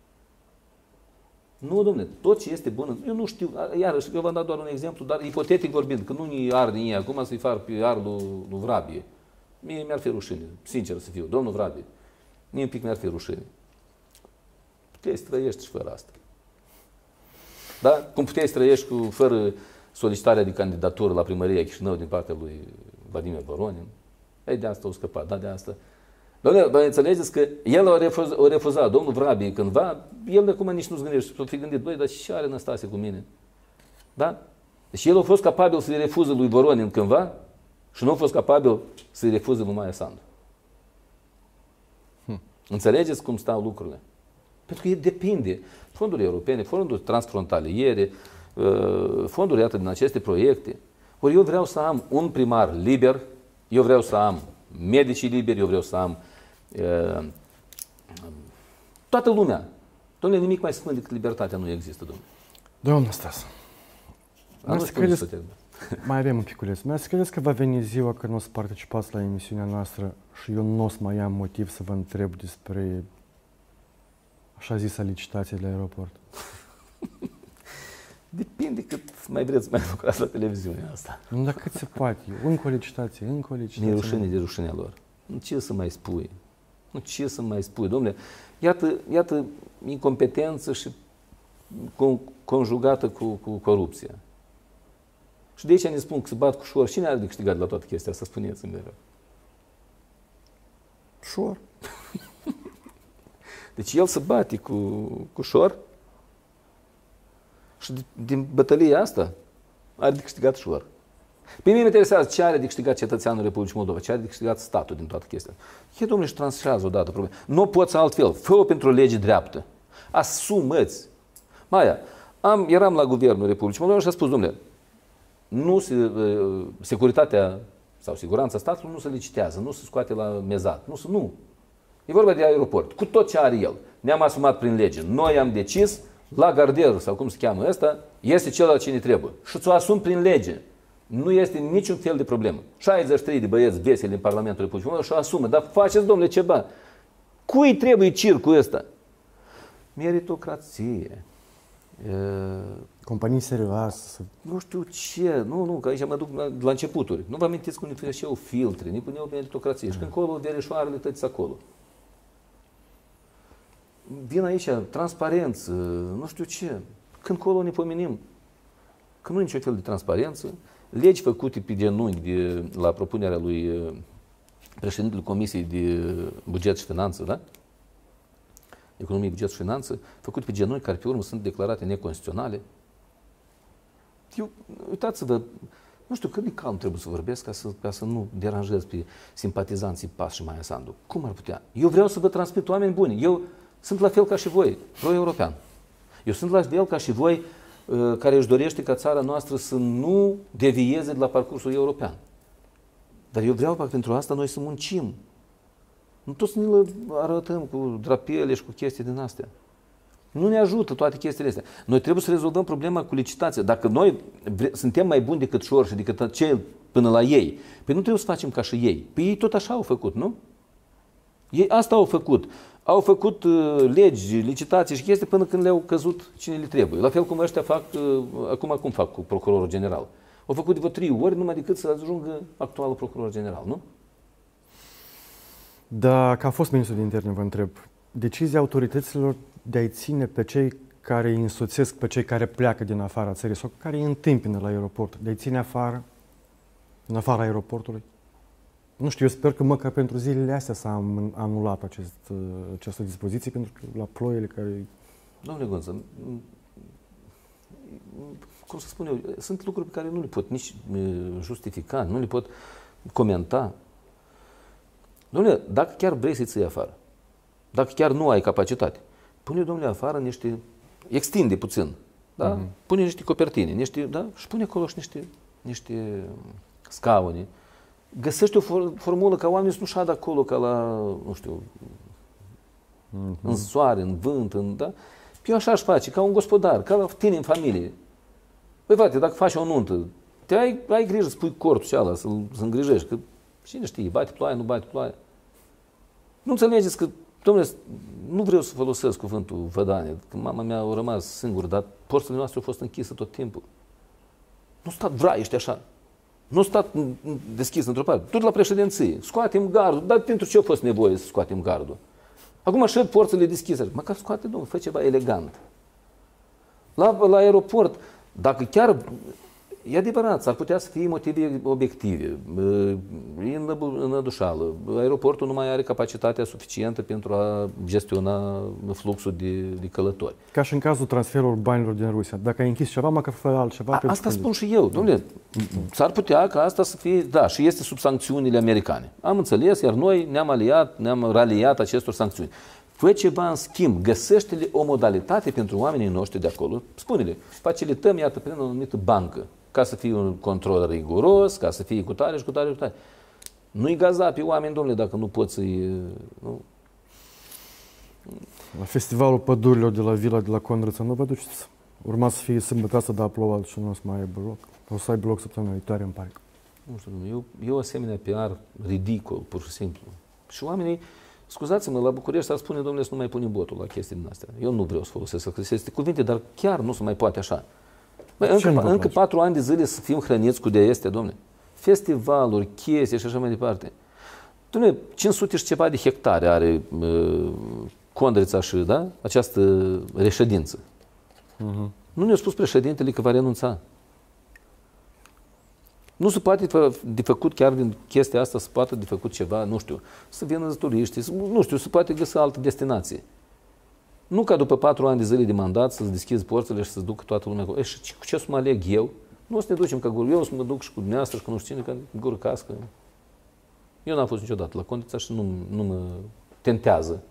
Nu, domnule, tot ce este bun, eu nu știu, iarăși, eu v-am dat doar un exemplu, dar ipotetic vorbind, că nu-i arde în ei acum să-i fac PR lui Vrabie. Mie mi-ar fi rușine, sincer să fiu, domnul Vrabie, mie un pic mi-ar fi rușine. Puteai să trăiești și fără asta. Da? Cum puteai să trăiești fără solicitarea de candidatură la primăria Chișinău din partea lui Vladimir Voronin. Ei, de asta o scăpat, da, de asta. Doamne, înțelegeți că el a refuzat, domnul Vrabie cândva, el acum nici nu-ți gândește, s-o fi gândit, băi, dar ce are Năstase cu mine? Da? Deci el a fost capabil să-i refuze lui Voronin cândva și nu a fost capabil să-i refuze lui Maia Sandu. Înțelegeți cum stau lucrurile? Pentru că depinde. Fonduri europene, fonduri transfrontaliere, fonduri, iată, din aceste proiecte. Ori eu vreau să am un primar liber, eu vreau să am medicii liberi, eu vreau să am toată lumea. Dom'le, nimic mai sfânt decât libertatea nu există, domnule. Domnul Stas, mai avem un piculeț. Mai credeți că va veni ziua când o să participați la emisiunea noastră și eu nu o să mai am motiv să vă întreb despre așa zisa licitație de la aeroport? Depinde cât mai vreți să mai lucrați la televiziunea asta. Nu, dar cât se poate. Încă o licitație, încă o licitație. Mi-e rușine de rușinea lor. Nu, ce să mai spui? Nu, ce să mai spui? Dom'le, iată incompetență și conjugată cu corupția. Și de aici ne spun că se bat cu șor. Cine are de câștigat la toată chestia asta? Spuneți-mi mereu. Șor. Deci el se bate cu șor și din bătălia asta are de câștigat șor. Pe mine mă interesează ce are de câștigat cetățeanul Republicii Moldova, ce are de câștigat statul din toată chestia. E, domnule, și tranșează odată problema. Nu poți altfel. Fă-o pentru o lege dreaptă. Asumă-ți. Maia, eram la Guvernul Republicii Moldova și a spus, domnule, securitatea sau siguranța statului nu se licitează, nu se scoate la mezat. Nu. E vorba de aeroport. Cu tot ce are el. Ne-am asumat prin lege. Noi am decis, la gardier, sau cum se cheamă ăsta, este celălalt ce ne trebuie. Și ți-o asum prin lege. Nu este niciun fel de problemă. 63 de băieți veseli în Parlamentul Republicii Moldova și o asumă. Dar faceți, domnule, ceva. Cui trebuie circul ăsta? Meritocrație. Companii serioase. Nu știu ce. Nu, că aici mă duc la începuturi. Nu vă amintiți cum ne făceau filtre, ne puneau meritocrație. Și când acolo verișoarele tăți acolo. Vin aici transparență, nu știu ce. Când acolo ne pomenim. Că nu e niciun fel de transparență. Legi făcute pe genunchi la propunerea lui președintele Comisiei de Buget și Finanță, da? Economie, Buget și Finanță, făcute pe genunchi care pe urmă sunt declarate neconstituționale. Uitați-vă, nu știu cât de calm trebuie să vorbesc ca să nu deranjez pe simpatizanții PAS și Maia Sandu. Cum ar putea? Eu vreau să vă transmit oameni buni. Eu sunt la fel ca și voi, pro-european. Eu sunt la fel ca și voi care își dorește ca țara noastră să nu devieze de la parcursul european. Dar eu vreau pentru asta noi să muncim. Nu toți ne le arătăm cu drapele și cu chestii din astea. Nu ne ajută toate chestiile astea. Noi trebuie să rezolvăm problema cu licitația. Dacă noi suntem mai buni decât șor și decât cei până la ei, păi nu trebuie să facem ca și ei. Păi ei tot așa au făcut, nu? Ei asta au făcut. Au făcut legi, licitații și chestii până când le-au căzut cine le trebuie. La fel cum ăștia fac, cum fac cu procurorul general. Au făcut de vreo 3 ori numai decât să ajungă actualul procuror general, nu? Dacă a fost ministrul de interne, vă întreb, decizia autorităților de a-i ține pe cei care îi însoțesc, pe cei care pleacă din afara țării sau care îi întâmpină la aeroport, de a-i ține afară, în afara aeroportului? Nu știu, eu sper că măcar pentru zilele astea s-a anulat această dispoziție, pentru că la ploile care... Domnule Gonță, cum să spun eu, sunt lucruri pe care nu le pot nici justifica, nu le pot comenta. Domnule, dacă chiar vrei să-i ții afară, dacă chiar nu ai capacitate, pune, domnule, afară niște... Extinde puțin, da? Pune niște copertine, da? Și pune acolo și niște scaune. Găsește o formulă ca oamenii să nu șadă acolo ca la, nu știu, în soare, în vânt, da? Eu așa aș face, ca un gospodar, ca la tine în familie. Păi, frate, dacă faci o nuntă, ai grijă să pui cortul cealaltă, să-l îngrijești, că cine știe, bate ploaie, nu bate ploaie. Nu înțelegeți că, domnule, nu vreau să folosesc cuvântul vădanie, că mama mea a rămas singură, dar porțile noastre au fost închise tot timpul. Nu stat vraiește așa. Nu stat deschis într-o parte. Tot la președinție. Scoatem gardul. Dar pentru ce a fost nevoie să scoatem gardul? Acum așa porțile deschise. Măcar scoate, domnule, fă ceva elegant. La aeroport, dacă chiar... E adevărat, s-ar putea să fie motive obiective, înădușală. Aeroportul nu mai are capacitatea suficientă pentru a gestiona fluxul de călători. Ca și în cazul transferului banilor din Rusia. Dacă ai închis ceva, măcar fă altceva. Asta spun și eu. Dom'le, s-ar putea ca asta să fie, da, și este sub sancțiunile americane. Am înțeles, iar noi ne-am raliat acestor sancțiuni. Fă ceva în schimb, găsește-le o modalitate pentru oamenii noștri de acolo. Spune-le, facilităm, iată, prin o anumită bancă, ca să fie un control riguros, ca să fie cu tare și cu tare și cu tare. Nu-i gaza pe oameni, domnule, dacă nu poți să-i... Nu. La festivalul pădurilor de la Vila de la Condrăța nu vă duceți? Urma să fie sâmbătă asta, dar a plouat și nu o să mai aibă loc. O să aibă loc săptămâna viitoare, îmi pare. Nu știu, domnule, eu asemenea PR ridicol, pur și simplu. Și oamenii, scuzați-mă, la București s-ar spune, domnule, să nu mai pune botul la chestii din astea. Eu nu vreau să folosesc aceste cuvinte, dar chiar nu se mai poate așa. Încă 4 ani de zile să fim hrăniți cu de este, domnule. Festivaluri, chestii și așa mai departe. Dom'le, 500 și ceva de hectare are Condrăța și, da, această reședință. Nu ne-a spus președintele că va renunța. Nu se poate de făcut chiar din chestia asta, se poate de făcut ceva, nu știu, să vină turiști, nu știu, se poate găsi altă destinație. Nu ca după 4 ani de zile de mandat să-ți deschizi porțile și să-ți ducă toată lumea acolo. Și cu ce să mă aleg eu? Nu o să ne ducem ca gură. Eu o să mă duc și cu dumneavoastră și cu nu știu cine, ca gură cască. Eu n-am fost niciodată la Condița și nu mă tentează.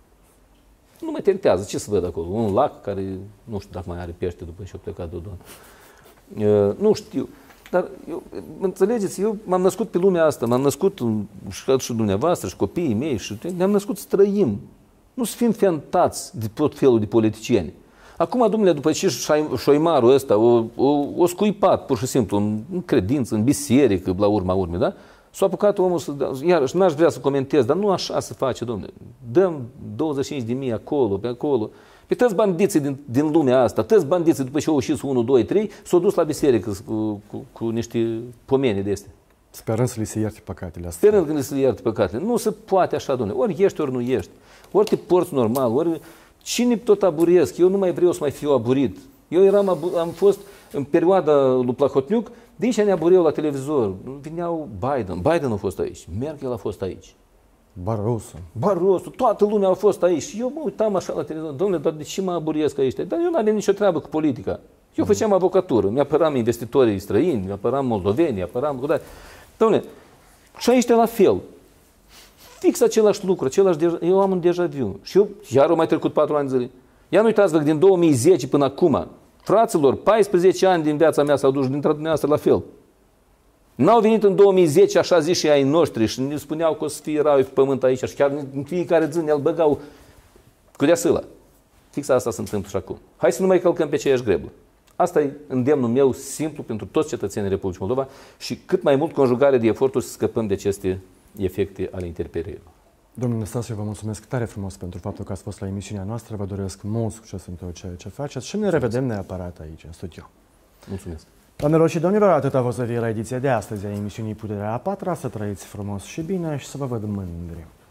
Nu mă tentează. Ce să văd acolo? Un lac care, nu știu dacă mai are pește după ce au plecat Dodon. Nu știu. Dar, înțelegeți, eu m-am născut pe lumea asta, m-am născut și dumneavoastră și copiii mei și ne-am născut să trăim. Nu să fim fentați de tot felul de politicieni. Acum, domnule, după ce șoimarul ăsta o scuipat, pur și simplu, în credință, în biserică, la urma urmei, da? S-a apucat omul să... Iarăși, n-aș vrea să comentez, dar nu așa se face, domnule. Dăm 25.000 acolo, pe acolo. Pe toți bandiții din lumea asta, toți bandiții, după ce au ieșit 1, 2, 3, s-au dus la biserică cu niște pomeni de astea. Sperăm să li se ierte păcatele astea. Sperăm că li se ierte păcatele. Nu se poate așa, domnule. Ori ești, ori nu ești. Ori te porți normal, ori... Cine tot aburesc? Eu nu mai vreau să mai fiu aburit. Eu am fost în perioada lui Plahotniuc, de aici ne abureau la televizor. Vineau Biden a fost aici, Merkel a fost aici. Barroso, toată lumea a fost aici. Și eu mă uitam așa la televizor, domnule, dar de ce mă aburesc aici? Dar eu n-aveam nicio treabă cu politica. Eu făceam avocatură, mi-apăram investitorii străini, mi-apăram moldovenii, mi-apăram... Domnule, și aici la fel. Fix același lucru, eu am un deja vu. Și eu, iar au mai trecut 4 ani de zile. Ia nu uitați-vă că din 2010 până acum, fraților, 14 ani din viața mea s-au dus dintre dumneavoastră la fel. N-au venit în 2010 așa zi și ai noștri și ne spuneau că o să fie raiul pe pământ aici și chiar în fiecare zi ne-l băgau cu deasâla. Fix asta se întâmplă și acum. Hai să nu mai călcăm pe aceeași greblă. Asta e îndemnul meu simplu pentru toți cetățenii Republicii Moldova și cât mai mult conjugare de eforturi să scăpăm de aceste efecte ale interpelărilor. Domnule Năstase, vă mulțumesc tare frumos pentru faptul că ați fost la emisiunea noastră. Vă doresc mult succes în tot ceea ce faceți și ne revedem neapărat aici, în studio. Mulțumesc! Doamnelor și domnilor, atât a fost la ediția de astăzi a emisiunii Puterea a Patra. Să trăiți frumos și bine și să vă văd mândri.